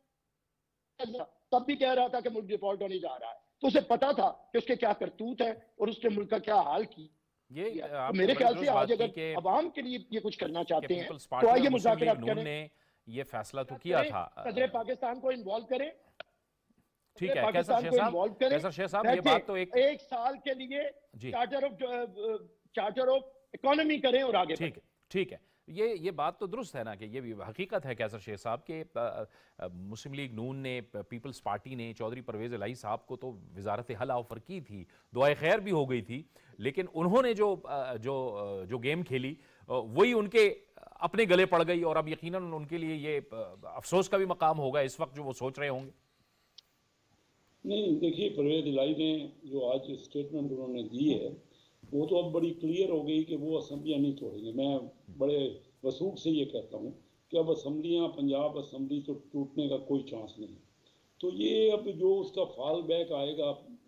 तब भी कह रहा था कि मुल्क डिफॉल्ट होने जा रहा है, तो उसे पता था कि उसके क्या करतूत है और उसने मुल्क का क्या हाल की। ये तो मेरे ख्याल से आज अगर अवाम के लिए ये कुछ करना चाहते हैं तो आइए मुज़ाकरात करें। ये फैसला तो किया था, सदर पाकिस्तान को इन्वॉल्व करें, ठीक है कैसर शेख साहब, कैसर शेख साहब ये बात तो एक एक साल के लिए charter of charter of economy करें और आगे ठीक है ठीक है ये ये बात तो दुरुस्त है ना कि ये भी हकीकत है कैसर शेख साहब के मुस्लिम लीग नून ने, पीपल्स पार्टी ने चौधरी परवेज़ इलाही साहब को तो वजारत हल ऑफर की थी, दुआए खैर भी हो गई थी, लेकिन उन्होंने जो जो जो गेम खेली वही उनके अपने गले पड़ गई और अब यकीनन उनके लिए ये अफसोस का भी मकाम होगा इस वक्त जो वो सोच रहे होंगे। नहीं देखिए, परवेज़ इलाही ने जो आज स्टेटमेंट उन्होंने दी है वो तो अब बड़ी क्लियर हो गई कि वो असम्बलियाँ नहीं तोड़ेंगे। मैं बड़े वसूख से ये कहता हूँ कि अब असम्बलियाँ, पंजाब असम्बली तो टूटने का कोई चांस नहीं। तो ये अब जो उसका फॉल बैक आएगा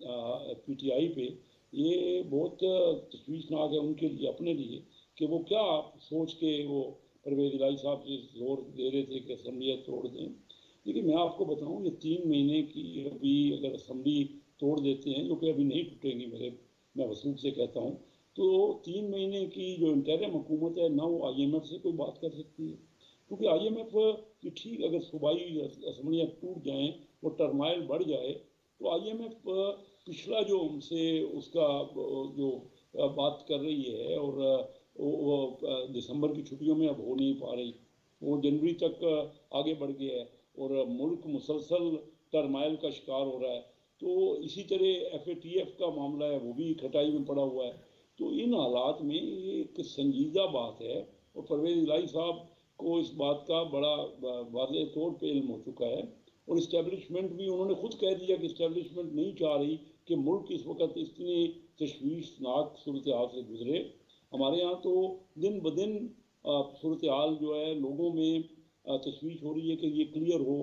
पीटीआई पे, ये बहुत तशवीशनाक है उनके लिए, अपने लिए, कि वो क्या सोच के वो परवेज़ इलाही साहब से जोर दे रहे थे कि असम्बलियाँ तोड़ दें। लेकिन मैं आपको बताऊँ, ये तीन महीने की अभी अगर असम्बली तोड़ देते हैं, जो कि अभी नहीं टूटेंगी, मेरे मैं वसूख से कहता हूँ, तो तीन महीने की जो इंटरिम हुकूमत है ना वो आईएमएफ से कोई बात कर सकती है, क्योंकि आईएमएफ की ठीक अगर सूबाई असम्बलियाँ टूट जाएं, वो टर्माइल बढ़ जाए, तो आईएमएफ पिछला जो हमसे उसका जो बात कर रही है और वो दिसंबर की छुट्टियों में अब हो नहीं पा रही, वो जनवरी तक आगे बढ़ गया है और मुल्क मुसलसल टर्माइल का शिकार हो रहा है। तो इसी तरह एफ ए टी एफ का मामला है, वो भी खटाई में पड़ा हुआ है। तो इन हालात में ये एक संजीदा बात है और परवेज़ इलाही साहब को इस बात का बड़ा वाज़ेह तौर पे इल्म हो चुका है और इस्टेब्लिशमेंट भी, उन्होंने खुद कह दिया कि इस्टेब्लिशमेंट नहीं चाह रही कि मुल्क इस वक्त इतनी तशवीशनाक सूरत हाल से गुजरे। हमारे यहाँ तो दिन ब दिन सूरत हाल जो है लोगों में तशवीश हो रही है कि ये क्लियर हो।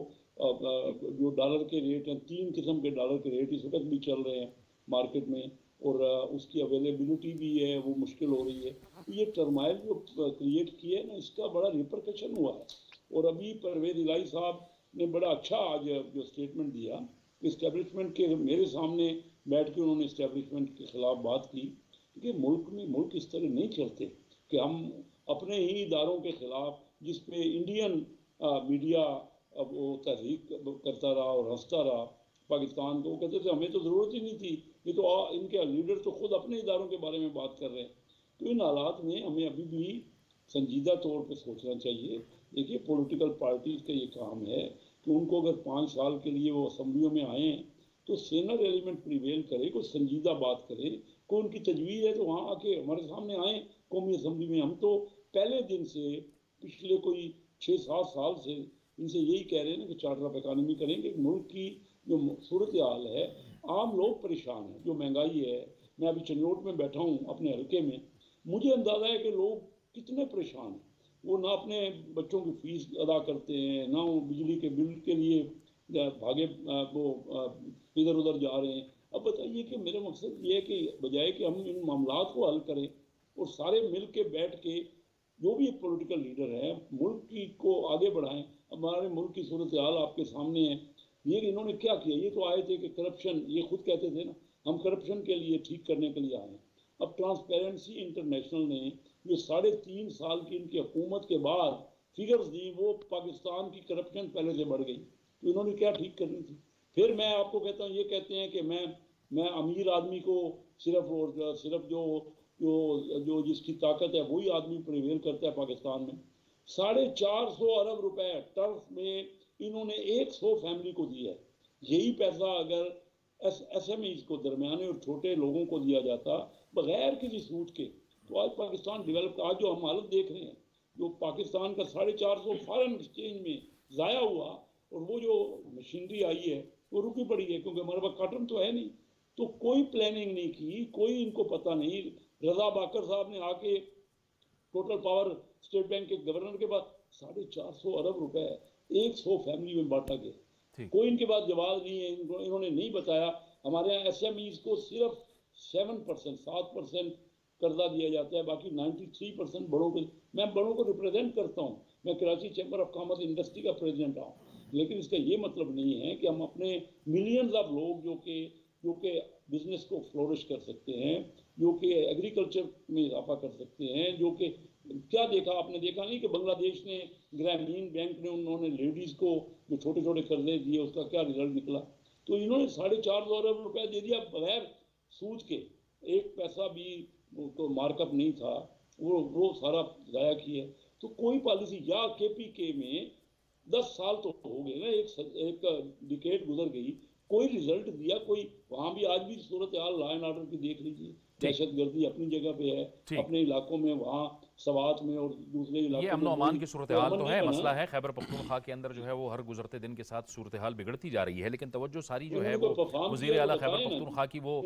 जो डॉलर के रेट हैं, तीन किस्म के डॉलर के रेट इस वक्त भी चल रहे हैं मार्केट में और उसकी अवेलेबिलिटी भी है, वो मुश्किल हो रही है। ये टर्माइल जो क्रिएट किया है ना, इसका बड़ा रिपरकशन हुआ है। और अभी परवेज़ इलाही साहब ने बड़ा अच्छा आज जो स्टेटमेंट दिया, इस्टेब्लिशमेंट के मेरे सामने बैठ के उन्होंने इस्टेब्लिशमेंट के खिलाफ बात की कि मुल्क में मुल्क इस तरह नहीं चलते कि हम अपने ही इदारों के खिलाफ, जिस पे इंडियन मीडिया अब वो तहरीक करता रहा और हंसता रहा पाकिस्तान को, कहते थे हमें तो ज़रूरत ही नहीं थी, ये तो आ, इनके लीडर तो खुद अपने इदारों के बारे में बात कर रहे हैं। तो इन हालात में हमें अभी भी संजीदा तौर पे सोचना चाहिए। देखिए, पॉलिटिकल पार्टीज़ का ये काम है कि उनको अगर पाँच साल के लिए वो असम्बलियों में आए तो सेनर एलिमेंट प्रिवेल करे, कोई संजीदा बात करे, कोई उनकी तजवीज़ है तो वहाँ आके हमारे सामने आए कौमी असम्बली में। हम तो पहले दिन से पिछले कोई छः सात साल से इनसे यही कह रहे हैं ना कि चार्टर ऑफ इकानमी करेंगे। मुल्क की जो सूरत हाल है, आम लोग परेशान हैं, जो महंगाई है। मैं अभी चंडोट में बैठा हूँ अपने हल्के में, मुझे अंदाज़ा है कि लोग कितने परेशान हैं। वो ना अपने बच्चों की फीस अदा करते हैं, ना वो बिजली के बिल के लिए भागे वो इधर उधर जा रहे हैं। अब बताइए कि मेरा मकसद ये है कि बजाय कि हम इन मामलात को हल करें और सारे मिल के बैठ के जो भी एक पॉलिटिकल लीडर है मुल्क की को आगे बढ़ाएं। हमारे मुल्क की सूरत हाल आपके सामने है। ये इन्होंने क्या किया, ये तो आए थे कि करप्शन, ये खुद कहते थे ना हम करप्शन के लिए ठीक करने के लिए आए। अब ट्रांसपेरेंसी इंटरनेशनल ने जो साढ़े तीन साल की इनकी हुकूमत के बाद फिगर्स दी, वो पाकिस्तान की करप्शन पहले से बढ़ गई। तो इन्होंने क्या ठीक करनी थी। फिर मैं आपको कहता हूँ, ये कहते हैं कि मैं मैं अमीर आदमी को सिर्फ और सिर्फ जो जो जो जिसकी ताकत है वही आदमी प्रिवेल करता है पाकिस्तान में। साढ़े चार सौ अरब रुपए टर्फ में इन्होंने एक सौ फैमिली को दिया है। यही पैसा अगर एस एस एम ईज को, दरमियाने और छोटे लोगों को दिया जाता बगैर किसी सूद के, तो आज पाकिस्तान डेवलप। आज जो हम हालत देख रहे हैं, जो पाकिस्तान का साढ़े चार सौ फॉरेन एक्सचेंज में ज़ाया हुआ, और वो जो मशीनरी आई है वो रुकी पड़ी है क्योंकि हमारे पास काटन तो है नहीं। तो कोई प्लानिंग नहीं की, कोई इनको पता नहीं। रजा बाकर साहब ने आके टोटल पावर स्टेट बैंक के गवर्नर के पास साढ़े चार सौ अरब रुपए एक सौ फैमिली में बांटा गया। कोई इनके पास जवाब नहीं है। इनको इन्होंने नहीं बताया। हमारे यहाँ एस एम ईज को सिर्फ सेवन परसेंट सात परसेंट कर्जा दिया जाता है, बाकी नाइन्टी थ्री परसेंट बड़ों को। मैं बड़ों को रिप्रेजेंट करता हूँ, मैं Karachi chamber of commerce industry का प्रेसिडेंट हूँ। लेकिन इसका ये मतलब नहीं है कि हम अपने मिलियंस ऑफ लोग जो कि जो कि बिजनेस को फ्लोरिश कर सकते हैं, जो कि एग्रीकल्चर में इजाफा कर सकते हैं, जो कि क्या देखा आपने, देखा नहीं कि बांग्लादेश ने ग्रामीण बैंक ने उन्होंने लेडीज़ को जो छोटे छोटे कर्जे दिए उसका क्या रिजल्ट निकला। तो इन्होंने साढ़े चार सौ अरब रुपए दे दिया बगैर सूद के, एक पैसा भी तो मार्कअप नहीं था, वो वो सारा ज़ाया किया। तो कोई पॉलिसी, या के पी के में दस साल तो हो गए ना, एक एक डिकेड गुजर गई, कोई रिजल्ट दिया कोई। वहाँ भी आज भी सूरत हाल लॉ एंड ऑर्डर की देख लीजिए, दहशत गर्दी अपनी जगह पे है, अपने इलाकों में, वहाँ सवात में और दूसरे इलाकों ये अमन अमान की सूरत हाल तो है। मसला है खैबर पख्तूनख्वा के अंदर जो है वो हर गुजरते दिन के साथ सूरत हाल बिगड़ती जा रही है। लेकिन तवज्जो सारी जो है वो वज़ीर आला खैबर पख्तूनख्वा की वो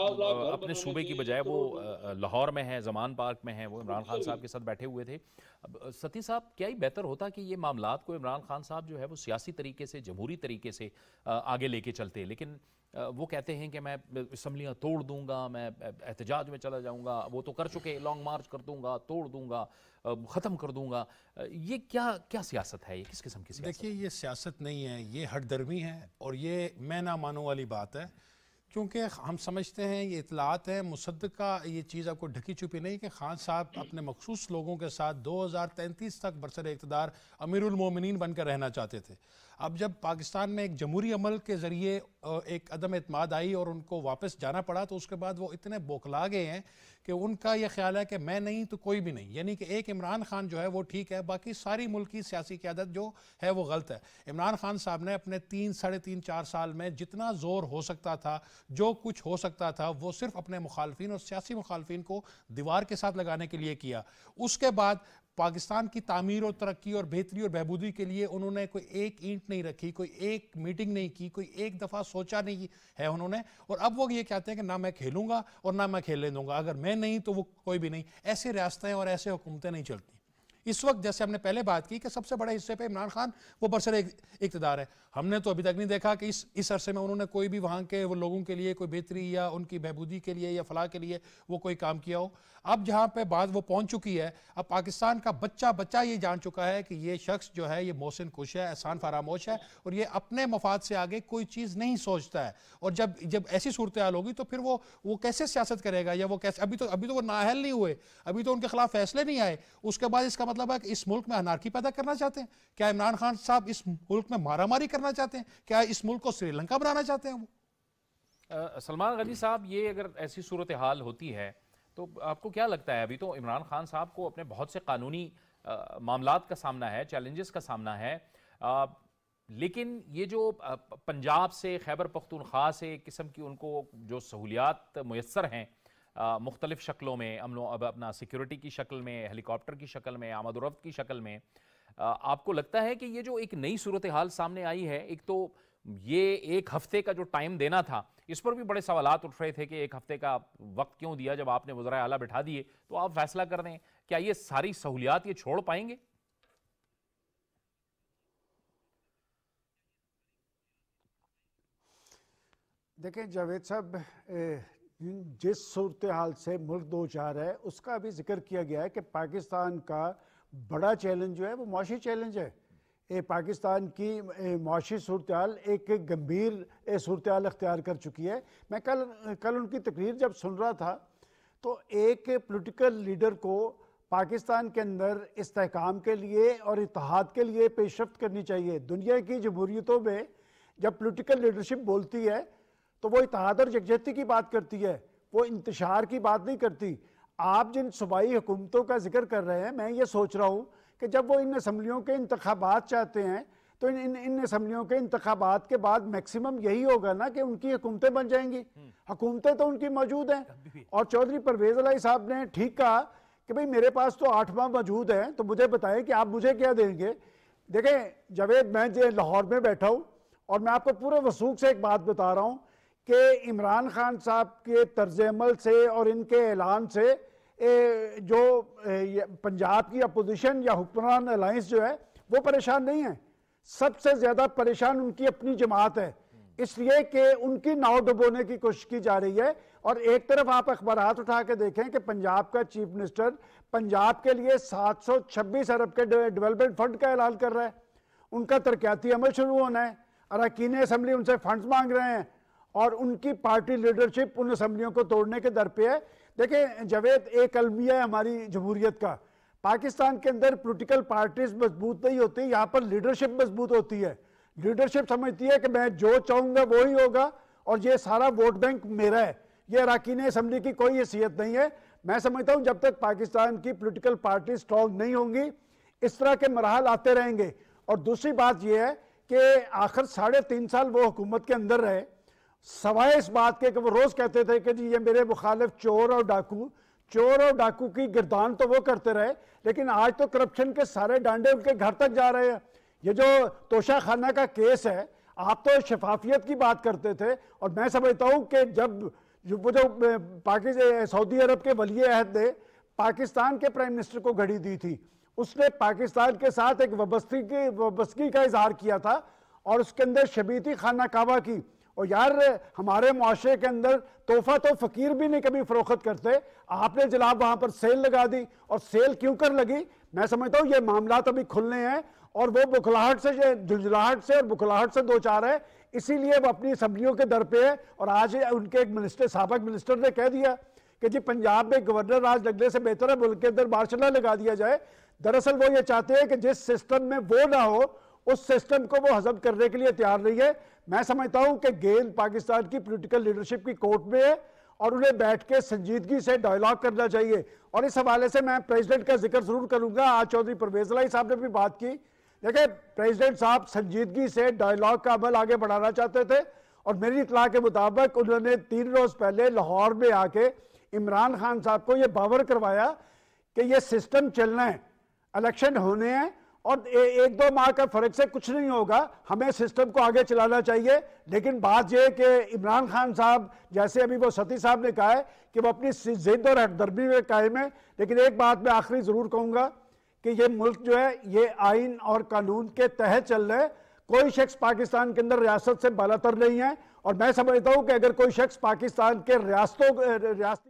अपने सूबे की बजाय वो लाहौर में है, जमान पार्क में है, वो इमरान खान साहब के साथ बैठे हुए थे। अब सती साहब, क्या ही बेहतर होता कि ये मामलात को इमरान खान साहब जो है वो सियासी तरीके से, जमहूरी तरीके से आगे लेके चलते। लेकिन वो कहते हैं कि मैं असम्बलियाँ तोड़ दूंगा, मैं एहतजाज में चला जाऊंगा, वो तो कर चुके, लॉन्ग मार्च कर दूंगा, तोड़ दूंगा, ख़त्म कर दूंगा। ये क्या क्या सियासत है, ये किस किस्म की सियासत? देखिए, ये सियासत नहीं है, ये हठधर्मी है और ये मैं ना मानो वाली बात है। क्योंकि हम समझते हैं, ये इतलात है मुसद्दका, ये चीज़ आपको ढकी छुपी नहीं कि खान साहब अपने मखसूस लोगों के साथ दो हज़ार तैंतीस तक बरसर इक़्तिदार अमीरुल मोमिनीन बनकर रहना चाहते थे। अब जब पाकिस्तान में एक जमहूरी अमल के ज़रिए एक अदम एतमाद आई और उनको वापस जाना पड़ा, तो उसके बाद वो इतने बौखला गए हैं कि उनका यह ख्याल है कि मैं नहीं तो कोई भी नहीं। यानी कि एक इमरान खान जो है वो ठीक है, बाकी सारी मुल्क की सियासी क़यादत जो है वो गलत है। इमरान खान साहब ने अपने तीन साढ़े तीन चार साल में जितना ज़ोर हो सकता था, जो कुछ हो सकता था, वो सिर्फ अपने मुखालफिन और सियासी मुखालफिन को दीवार के साथ लगाने के लिए किया। उसके बाद पाकिस्तान की तामीर और तरक्की और बेहतरी और बहबूदी के लिए उन्होंने कोई एक ईंट नहीं रखी, कोई एक मीटिंग नहीं की, कोई एक दफ़ा सोचा नहीं है उन्होंने। और अब वो ये कहते हैं कि ना मैं खेलूंगा और ना मैं खेलने दूंगा, अगर मैं नहीं तो वो कोई भी नहीं। ऐसे रियासतें और ऐसे हुकूमतें नहीं चलती। इस वक्त जैसे हमने पहले बात की कि सबसे बड़े हिस्से पे इमरान खान वो बरसर इक़्तिदार है। हमने तो अभी तक नहीं देखा कि इस इस अरसे में उन्होंने कोई भी वहाँ के वो लोगों के लिए कोई बेहतरी या उनकी बहबूदी के लिए या फलाह के लिए वो कोई काम किया हो। अब जहाँ पे बात वो पहुँच चुकी है, अब पाकिस्तान का बच्चा बच्चा ये जान चुका है कि ये शख्स जो है ये मोहसिन कुश है, एहसान फरामोश है और ये अपने मफाद से आगे कोई चीज़ नहीं सोचता है। और जब जब ऐसी सूरत हाल होगी तो फिर वो वो कैसे सियासत करेगा, या वो कैसे, अभी तो अभी तो वो नाअहल नहीं हुए, अभी तो उनके खिलाफ फैसले नहीं आए। उसके बाद इसका मतलब है कि इस मुल्क में अनारकी पैदा करना चाहते हैं। क्या इमरान खान साहब इस मुल्क में मारामारी करना चाहते हैं? क्या इस मुल्क को श्रीलंका बनाना चाहते हैं वो? सलमान गनी साहब, ये अगर ऐसी सूरत हाल होती है तो आपको क्या लगता है? अभी तो इमरान खान साहब को अपने बहुत से कानूनी मामलात का सामना है, चैलेंजेस का सामना है, आ, लेकिन ये जो पंजाब से, खैबर पख्तूनख्वा से एक किस्म की उनको जो सहूलियात मुयस्सर हैं मुख्तलिफ शक्लों में, अमलो अब अपना सिक्योरिटी की शक्ल में, हेलीकॉप्टर की शक्ल में, आमद रफ्त की शक्ल में, आपको लगता है कि ये जो एक नई सूरत हाल सामने आई है, एक तो ये एक हफ्ते का जो टाइम देना था, इस पर भी बड़े सवालात उठ रहे थे कि एक हफ्ते का वक्त क्यों दिया, जब आपने वज़राए आला बिठा दिए तो आप फैसला कर दें। क्या ये सारी सहूलियात ये छोड़ पाएंगे? देखें जावेद साहब, जिस सूरत हाल से मुल्क दो चार है उसका भी जिक्र किया गया है कि पाकिस्तान का बड़ा चैलेंज जो है वो मुआशी चैलेंज है। ए, पाकिस्तान की मुआशी सूरत हाल एक गंभीर सूरत हाल अख्तियार कर चुकी है। मैं कल कल उनकी तकरीर जब सुन रहा था तो एक पॉलिटिकल लीडर को पाकिस्तान के अंदर इस्तेहकाम के लिए और इत्तेहाद के लिए पेशरफ्त करनी चाहिए। दुनिया की जमहूरियतों में जब पॉलिटिकल लीडरशिप बोलती है तो वो इत्तेहाद और यकजहती की बात करती है, वो इंतशार की बात नहीं करती। आप जिन सूबाई हुकूमतों का जिक्र कर रहे हैं, मैं ये सोच रहा हूँ कि जब वो इन असम्बलियों के इंतखाबात चाहते हैं तो इन इन, इन असम्बलियों के इंतखाबात के बाद मैक्सिमम यही होगा ना कि उनकी हुकूमतें बन जाएंगी। हुकूमतें तो उनकी मौजूद हैं। और चौधरी परवेज़ इलाही साहब ने ठीक कहा कि भाई मेरे पास तो आठ माह मौजूद हैं, तो मुझे बताएं कि आप मुझे क्या देंगे। देखें जावेद, मैं जो लाहौर में बैठा हूँ और मैं आपको पूरे वसूख से एक बात बता रहा हूँ कि इमरान खान साहब के तर्ज अमल से और इनके ऐलान से ए, जो ए, पंजाब की अपोजिशन या हुक्मरान अलायंस जो है वो परेशान नहीं है। सबसे ज़्यादा परेशान उनकी अपनी जमात है, इसलिए कि उनकी नाव डुबोने की कोशिश की जा रही है। और एक तरफ आप अखबारात उठा के देखें कि पंजाब का चीफ मिनिस्टर पंजाब के लिए सात सौ छब्बीस अरब के डेवलपमेंट फंड का ऐलान कर रहा है। उनका तरक्याती अमल शुरू होना है, अरकान असम्बली उनसे फंड्स मांग रहे हैं और उनकी पार्टी लीडरशिप उन असम्बलियों को तोड़ने के दर पे है। देखें जावेद, एक अलमिया है हमारी जमहूरियत का, पाकिस्तान के अंदर पॉलिटिकल पार्टीज मजबूत नहीं होती, यहाँ पर लीडरशिप मजबूत होती है। लीडरशिप समझती है कि मैं जो चाहूँगा वो ही होगा और ये सारा वोट बैंक मेरा है, ये अरकान असम्बली की कोई हैसियत नहीं है। मैं समझता हूँ जब तक पाकिस्तान की पॉलिटिकल पार्टी स्ट्रॉन्ग नहीं होंगी इस तरह के मरहल आते रहेंगे। और दूसरी बात यह है कि आखिर साढ़े तीन साल वो हुकूमत के अंदर रहे, सवाए इस बात के कि वो रोज़ कहते थे कि जी ये मेरे मुखालिफ चोर और डाकू, चोर और डाकू की गिरदान तो वो करते रहे, लेकिन आज तो करप्शन के सारे डांडे उनके घर तक जा रहे हैं। ये जो तोशा खाना का केस है, आप तो शफाफियत की बात करते थे और मैं समझता हूँ कि जब वो जो पाकिस्तान सऊदी अरब के वली अहद ने पाकिस्तान के प्राइम मिनिस्टर को घड़ी दी थी, उसने पाकिस्तान के साथ एक वाबस्तगी की वाबस्तगी का इजहार किया था और उसके अंदर शबीती खाना काबा की। और यार हमारे मुआशरे के अंदर तोहफा तो फकीर भी नहीं कभी फरोख्त करते, आपने जनाब वहाँ पर सेल लगा दी। और सेल क्यों कर लगी, मैं समझता हूँ ये मामला अभी खुलने हैं और वो बुखलाहट से झुंझलाहट से और बुखलाहट से दो चार है, इसीलिए वो अपनी असम्बलियों के दर पे है। और आज उनके एक मिनिस्टर, साबिक मिनिस्टर ने कह दिया कि जी पंजाब में गवर्नर राज लगने से बेहतर है मुल्क के अंदर मार्शल लॉ लगा दिया जाए। दरअसल वो ये चाहते हैं कि जिस सिस्टम में वो ना हो उस सिस्टम को वो हजम करने के लिए तैयार नहीं है। मैं समझता हूं कि गेंद पाकिस्तान की पॉलिटिकल लीडरशिप की कोर्ट में है और उन्हें बैठ के संजीदगी से डायलॉग करना चाहिए। और इस हवाले से मैं प्रेसिडेंट का जिक्र जरूर करूंगा। आज चौधरी परवेज़ इलाही साहब ने भी बात की। देखिए प्रेसिडेंट साहब संजीदगी से डायलॉग का अमल आगे बढ़ाना चाहते थे और मेरी इत्तला के मुताबिक उन्होंने तीन रोज पहले लाहौर में आके इमरान खान साहब को यह बावर करवाया कि यह सिस्टम चलना है, इलेक्शन होने हैं और ए, एक दो माह का फर्क से कुछ नहीं होगा, हमें सिस्टम को आगे चलाना चाहिए। लेकिन बात यह कि इमरान खान साहब जैसे अभी वो सती साहब ने कहा है कि वो अपनी जिद और हटदर्मी में कायम है। लेकिन एक बात मैं आखिरी जरूर कहूंगा कि ये मुल्क जो है ये आइन और कानून के तहत चल रहा है। कोई शख्स पाकिस्तान के अंदर रियासत से बालातर नहीं है और मैं समझता हूं कि अगर कोई शख्स पाकिस्तान के रियासतों रियासती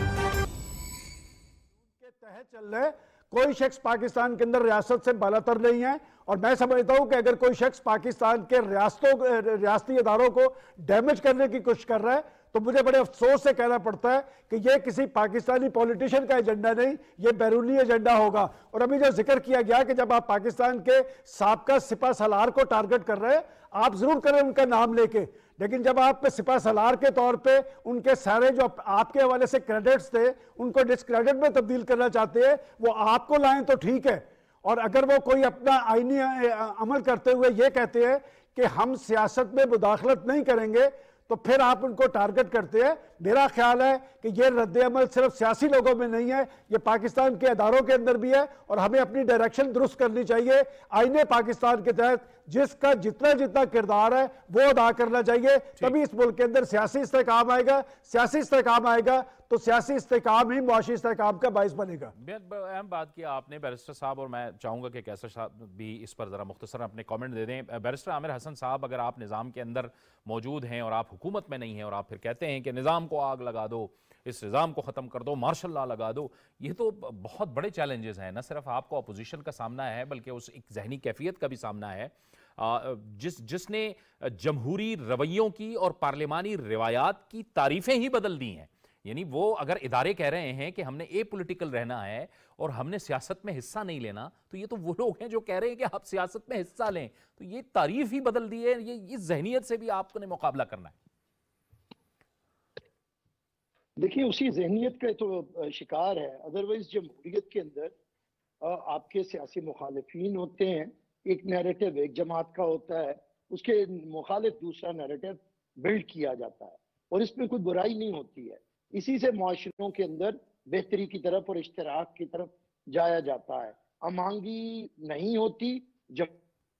के तहत चल रहा है, कोई शख्स पाकिस्तान के अंदर रियासत से बालातर नहीं है और मैं समझता हूं कि अगर कोई शख्स पाकिस्तान के रियासतों रियासती इदारों को डैमेज करने की कोशिश कर रहा है तो मुझे बड़े अफसोस से कहना पड़ता है कि यह किसी पाकिस्तानी पॉलिटिशियन का एजेंडा नहीं, यह बैरूनी एजेंडा होगा। और अभी जो जिक्र किया गया कि जब आप पाकिस्तान के साबका सिपा सलार को टारगेट कर रहे हैं, आप जरूर करें उनका नाम लेके, लेकिन जब आप सिपा सलार के तौर पे उनके सारे जो आपके हवाले से क्रेडिट्स थे उनको डिस्क्रेडिट में तब्दील करना चाहते हैं, वो आपको लाएं तो ठीक है। और अगर वो कोई अपना आईनी अमल करते हुए ये कहते हैं कि हम सियासत में मुदाखलत नहीं करेंगे तो फिर आप उनको टारगेट करते हैं। मेरा ख्याल है कि ये रद्द-ए-अमल सिर्फ सियासी लोगों में नहीं है, ये पाकिस्तान के अदारों के अंदर भी है और हमें अपनी डायरेक्शन दुरुस्त करनी चाहिए। आईने पाकिस्तान के तहत जिसका जितना जितना किरदार है वो अदा करना चाहिए, तभी इस मुल्क के अंदर सियासी इस्तेहकाम आएगा। सियासी इस्तेहकाम आएगा तो सियासी इस्तेहकाम ही मुआशी इस्तेहकाम का बाइस बनेगा। अहम बात किया आपने बैरिस्टर साहब, और मैं चाहूँगा कि कैसर साहब भी इस पर ज़रा मुख्तसर अपने कमेंट दे दें। बैरिस्टर आमिर हसन साहब, अगर आप निज़ाम के अंदर मौजूद हैं और आप हुकूमत में नहीं हैं और आप फिर कहते हैं कि निज़ाम को आग लगा दो, इस निज़ाम को ख़त्म कर दो, मार्शल लॉ लगा दो, ये तो बहुत बड़े चैलेंजेस हैं। न सिर्फ आपको अपोजिशन का सामना है बल्कि उस एक जहनी कैफियत का भी सामना है जिस जिसने जमहूरी रवैयों की और पार्लिमानी रिवायात की तारीफ़ें ही बदल दी हैं। यानी वो अगर इदारे कह रहे हैं कि हमने ए पॉलिटिकल रहना है और हमने सियासत में हिस्सा नहीं लेना, तो ये तो वो लोग हैं जो कह रहे हैं कि आप सियासत में हिस्सा लें। तो ये तारीफ ही बदल दी है। ये इस जहनीत से भी आपने मुकाबला करना है। देखिए, उसी जहनीत का तो शिकार है। अदरवाइज जमहूरियत के अंदर आपके सियासी मुखालिफिन होते हैं, एक नैरेटिव एक जमात का होता है, उसके मुखालिफ दूसरा नैरेटिव बिल्ड किया जाता है और इसमें कोई बुराई नहीं होती है। इसी से मुआशरों के अंदर बेहतरी की तरफ और इश्तराक की तरफ जाया जाता है। अमांगी नहीं होती जब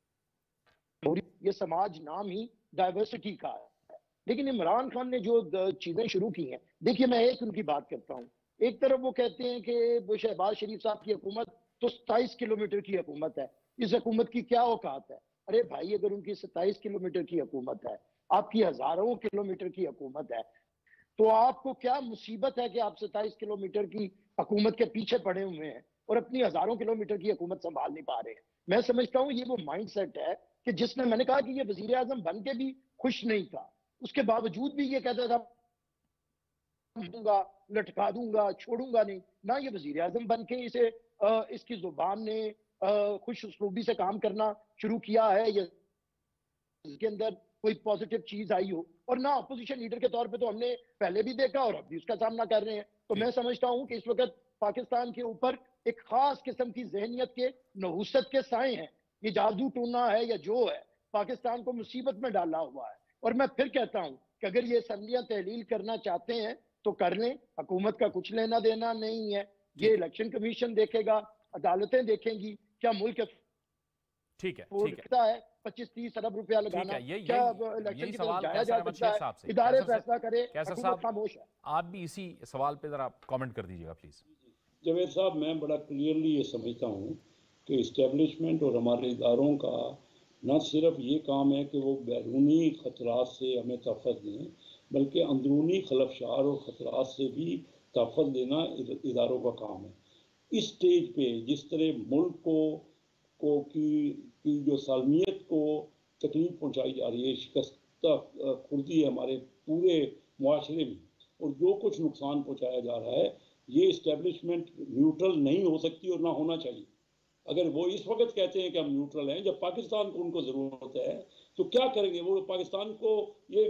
ये समाज नाम ही डाइवर्सिटी का है। लेकिन इमरान खान ने जो चीजें शुरू की हैं, देखिए मैं एक उनकी बात करता हूँ। एक तरफ वो कहते हैं कि शहबाज शरीफ साहब की हुकूमत तो सत्ताईस किलोमीटर की हुकूमत है, इस हुकूमत की क्या औकात है। अरे भाई, अगर उनकी सत्ताईस किलोमीटर की हुकूमत है, आपकी हजारों किलोमीटर की हुकूमत है, तो आपको क्या मुसीबत है कि आप सत्ताईस किलोमीटर की हुकूमत के पीछे पड़े हुए हैं और अपनी हजारों किलोमीटर की हुकूमत संभाल नहीं पा रहे हैं। मैं समझता हूँ ये वो माइंडसेट है कि जिसने, मैंने कहा कि ये वजीर आजम बन के भी खुश नहीं था, उसके बावजूद भी ये कहता था दूंगा, लटका दूंगा, छोड़ूंगा नहीं ना। ये वजीर आजम बन के इसे आ, इसकी जुबान ने खुश उसलूबी से काम करना शुरू किया है, ये इसके अंदर कोई पॉजिटिव चीज आई हो। और ना अपोजिशन लीडर के तौर पे तो हमने पहले भी देखा और अब भी उसका सामना कर रहे हैं। तो मैं समझता हूं कि इस वक्त पाकिस्तान के ऊपर एक खास किस्म की जहनियत के नहुसत के साए हैं। ये जादू टूना है या जो है, पाकिस्तान को मुसीबत में डाला हुआ है। और मैं फिर कहता हूं कि अगर ये असम्बलियां तहलील करना चाहते हैं तो कर लें, हुकूमत का कुछ लेना देना नहीं है। ये इलेक्शन कमीशन देखेगा, अदालतें देखेंगी, क्या मुल्क ठीक है ठीक है पच्चीस तीस अरब रुपया लगाना, ये, क्या इलेक्शन की तरफ जाया जा सकता है? इदारे फैसला करे, कैसर साहब खामोश है। आप भी इसी सवाल पे जरा कमेंट कर दीजिएगा प्लीज। जवेद साहब, मैं बड़ा क्लियरली ये समझता हूँ कि इस्टेब्लिशमेंट और हमारे इदारों का न सिर्फ ये काम है कि वो बैरूनी ख़तरात से हमें तहफ़्फ़ुज़ दें, बल्कि अंदरूनी खलफशार और ख़तरात से भी तहफ़्फ़ुज़ देना इदारों का काम है। इस स्टेज पे जिस तरह मुल्क को को की, की जो सालमियत को तकलीफ पहुंचाई जा रही है, शिकस्ता खुर्दी है हमारे पूरे मुआशरे में, और जो कुछ नुकसान पहुंचाया जा रहा है, ये इस्टेब्लिशमेंट न्यूट्रल नहीं हो सकती और ना होना चाहिए। अगर वो इस वक्त कहते हैं कि हम न्यूट्रल हैं, जब पाकिस्तान को उनको ज़रूरत है तो क्या करेंगे? वो पाकिस्तान को ये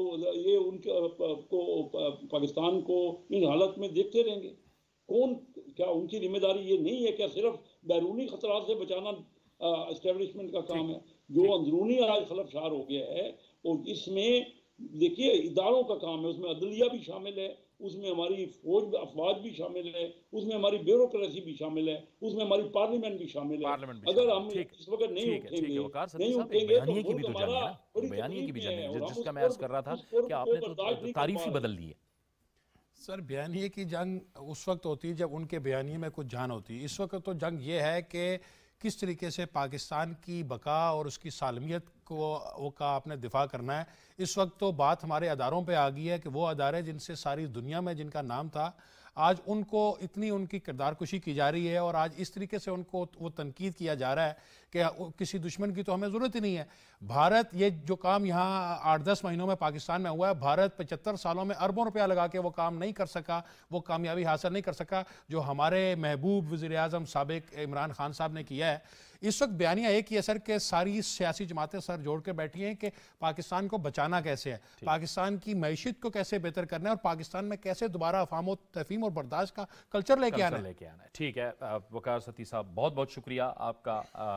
ये उनके को पाकिस्तान को इन हालत में देखते रहेंगे? कौन, क्या उनकी जिम्मेदारी ये नहीं है? क्या सिर्फ बैरूनी खतरात से बचाना इस्टेब्लिशमेंट का काम है? जो अंदरूनी आज खलफशार हो गया है, और इसमें देखिए इदारों का काम है, उसमें अदलिया भी शामिल है, उसमें हमारी फौज अफवाज भी शामिल है, उसमें हमारी ब्यूरोक्रेसी भी शामिल है, उसमें हमारी पार्लियामेंट भी शामिल है। अगर हम इस वक्त नहीं उठेंगे नहीं उठेंगे तो की भी तो जानिए ना, बयानिए की भी जानिए, जिसका मैं अर्ज कर रहा था कि आपने तो तारीफ ही बदल दी है। सर, बयानिए की जंग उस वक्त होती है जब उनके बयानिए में कुछ जान होती है। इस वक्त तो जंग ये है कि किस तरीके से पाकिस्तान की बका और उसकी सालमियत को वो का आपने दिफा करना है। इस वक्त तो बात हमारे अदारों पे आ गई है कि वो अदारे जिनसे सारी दुनिया में जिनका नाम था, आज उनको इतनी उनकी किरदार कुशी की जा रही है और आज इस तरीके से उनको वो तनकीद किया जा रहा है कि किसी दुश्मन की तो हमें ज़रूरत ही नहीं है। भारत, ये जो काम यहाँ आठ दस महीनों में पाकिस्तान में हुआ है, भारत पचहत्तर सालों में अरबों रुपया लगा के वो काम नहीं कर सका, वो कामयाबी हासिल नहीं कर सका जो हमारे महबूब वज़ीर आज़म साबिक इमरान खान साहब ने किया है। इस वक्त बयानिया एक ही है सर कि सारी सियासी जमातें सर जोड़ के बैठी हैं कि पाकिस्तान को बचाना कैसे है, पाकिस्तान की मैशियत को कैसे बेहतर करना है और पाकिस्तान में कैसे दोबारा अफाम और तफहीम और बर्दाश्त का कल्चर लेके आना लेके आना है। ठीक है वकार सती साहब, बहुत बहुत शुक्रिया आपका।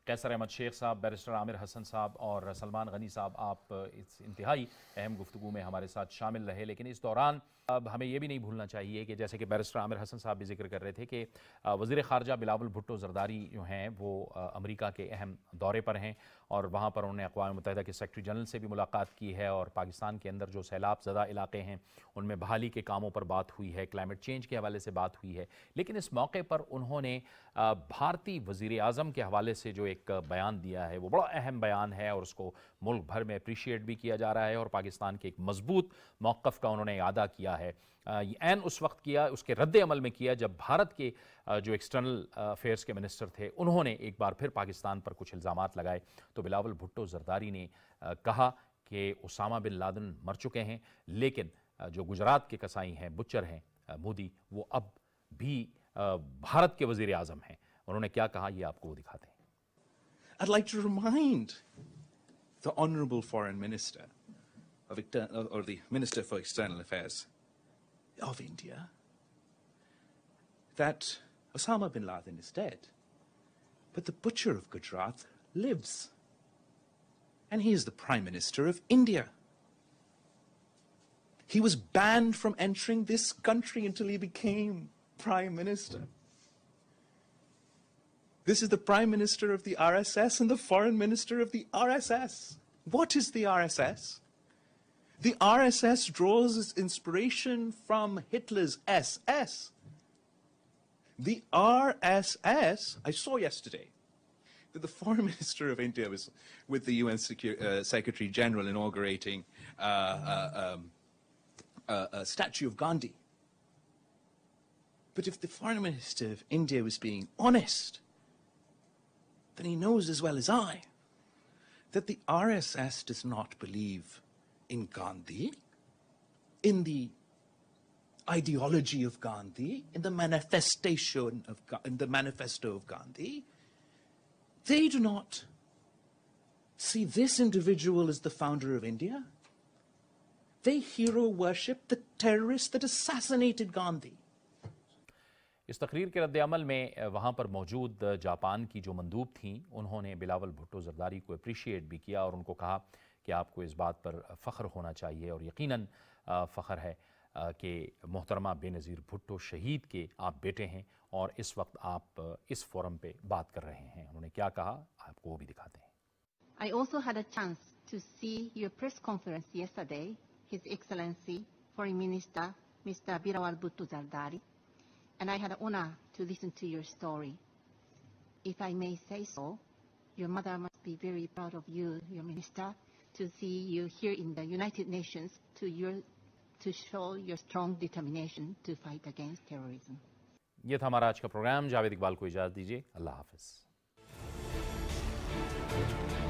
कैसर अहमद शेख साहब, बैरिस्टर आमिर हसन साहब और सलमान गनी साहब, आप इस इंतहाई अहम गुफ्तगू में हमारे साथ शामिल रहे। लेकिन इस दौरान अब हमें यह भी नहीं भूलना चाहिए कि जैसे कि बैरिस्टर आमिर हसन साहब भी जिक्र कर रहे थे कि वज़ीर ख़ारजा बिलावल भुट्टो ज़रदारी जो हैं वो अमेरिका के अहम दौरे पर हैं और वहाँ पर उन्होंने अक़वाम मुत्तहिदा के सेक्रेटरी जनरल से भी मुलाकात की है और पाकिस्तान के अंदर जो सैलाब ज़दा इलाके हैं उनमें बहाली के कामों पर बात हुई है, क्लाइमेट चेंज के हवाले से बात हुई है। लेकिन इस मौके पर उन्होंने भारतीय वज़ीर आज़म के हवाले से जो एक बयान दिया है वो बड़ा अहम बयान है और उसको मुल्क भर में अप्रिशिएट भी किया जा रहा है और पाकिस्तान के एक मजबूत मौक़िफ़ का उन्होंने अदा किया है। एन उस वक्त किया, उसके रद्द अमल में किया जब भारत के जो एक्सटर्नल अफेयर्स के मिनिस्टर थे उन्होंने एक बार फिर पाकिस्तान पर कुछ इल्ज़ामात लगाए। तो बिलावल भुट्टो ज़रदारी ने कहा कि उसामा बिन लादेन मर चुके हैं, लेकिन जो गुजरात के कसाई हैं, बुच्चर हैं मोदी, वो अब भी भारत के वज़ीर आज़म हैं। उन्होंने क्या कहा ये आपको वो दिखाते हैं। I'd like to remind the Honourable Foreign Minister of or the Minister for External Affairs of India that Osama bin Laden is dead, but the butcher of Gujarat lives, and he is the Prime Minister of India. He was banned from entering this country until he became Prime Minister. This is the Prime Minister of the R S S and the Foreign Minister of the R S S. What is the R S S? The R S S draws its inspiration from Hitler's S S. The R S S, I saw yesterday that the Foreign Minister of India was with the U N Secu- uh, Secretary General inaugurating uh, uh, um, uh, a statue of Gandhi. But if the Foreign Minister of India was being honest, then he knows as well as I that the R S S does not believe in Gandhi, in the ideology of Gandhi, in the manifestation of in the manifesto of Gandhi. They do not see this individual as the founder of India. They hero worship the terrorist that assassinated Gandhi. इस तकरीर के रद्द अमल में वहाँ पर मौजूद Japan की जो मंदूब थीं उन्होंने बिलावल भुट्टो ज़रदारी को अप्रिशिएट भी किया और उनको कहा कि आपको इस बात पर फ़ख्र होना चाहिए और यकीनन फ़ख्र है कि मोहतरमा बेनज़ीर भुट्टो शहीद के आप बेटे हैं और इस वक्त आप इस फोरम पे बात कर रहे हैं। उन्होंने क्या कहा आपको वो भी दिखाते हैं। I also had a chance to see your press conference yesterday, His Excellency Foreign Minister Mister Bilawal Bhutto Zardari, and I had the honor to listen to your story. If I may say so, your mother must be very proud of you, your minister, to see you here in the United Nations to your to show your strong determination to fight against terrorism. ये था हमारा आज का programme. Javed Iqbal को इजाज़त दीजिए। अल्लाह हाफ़िज़।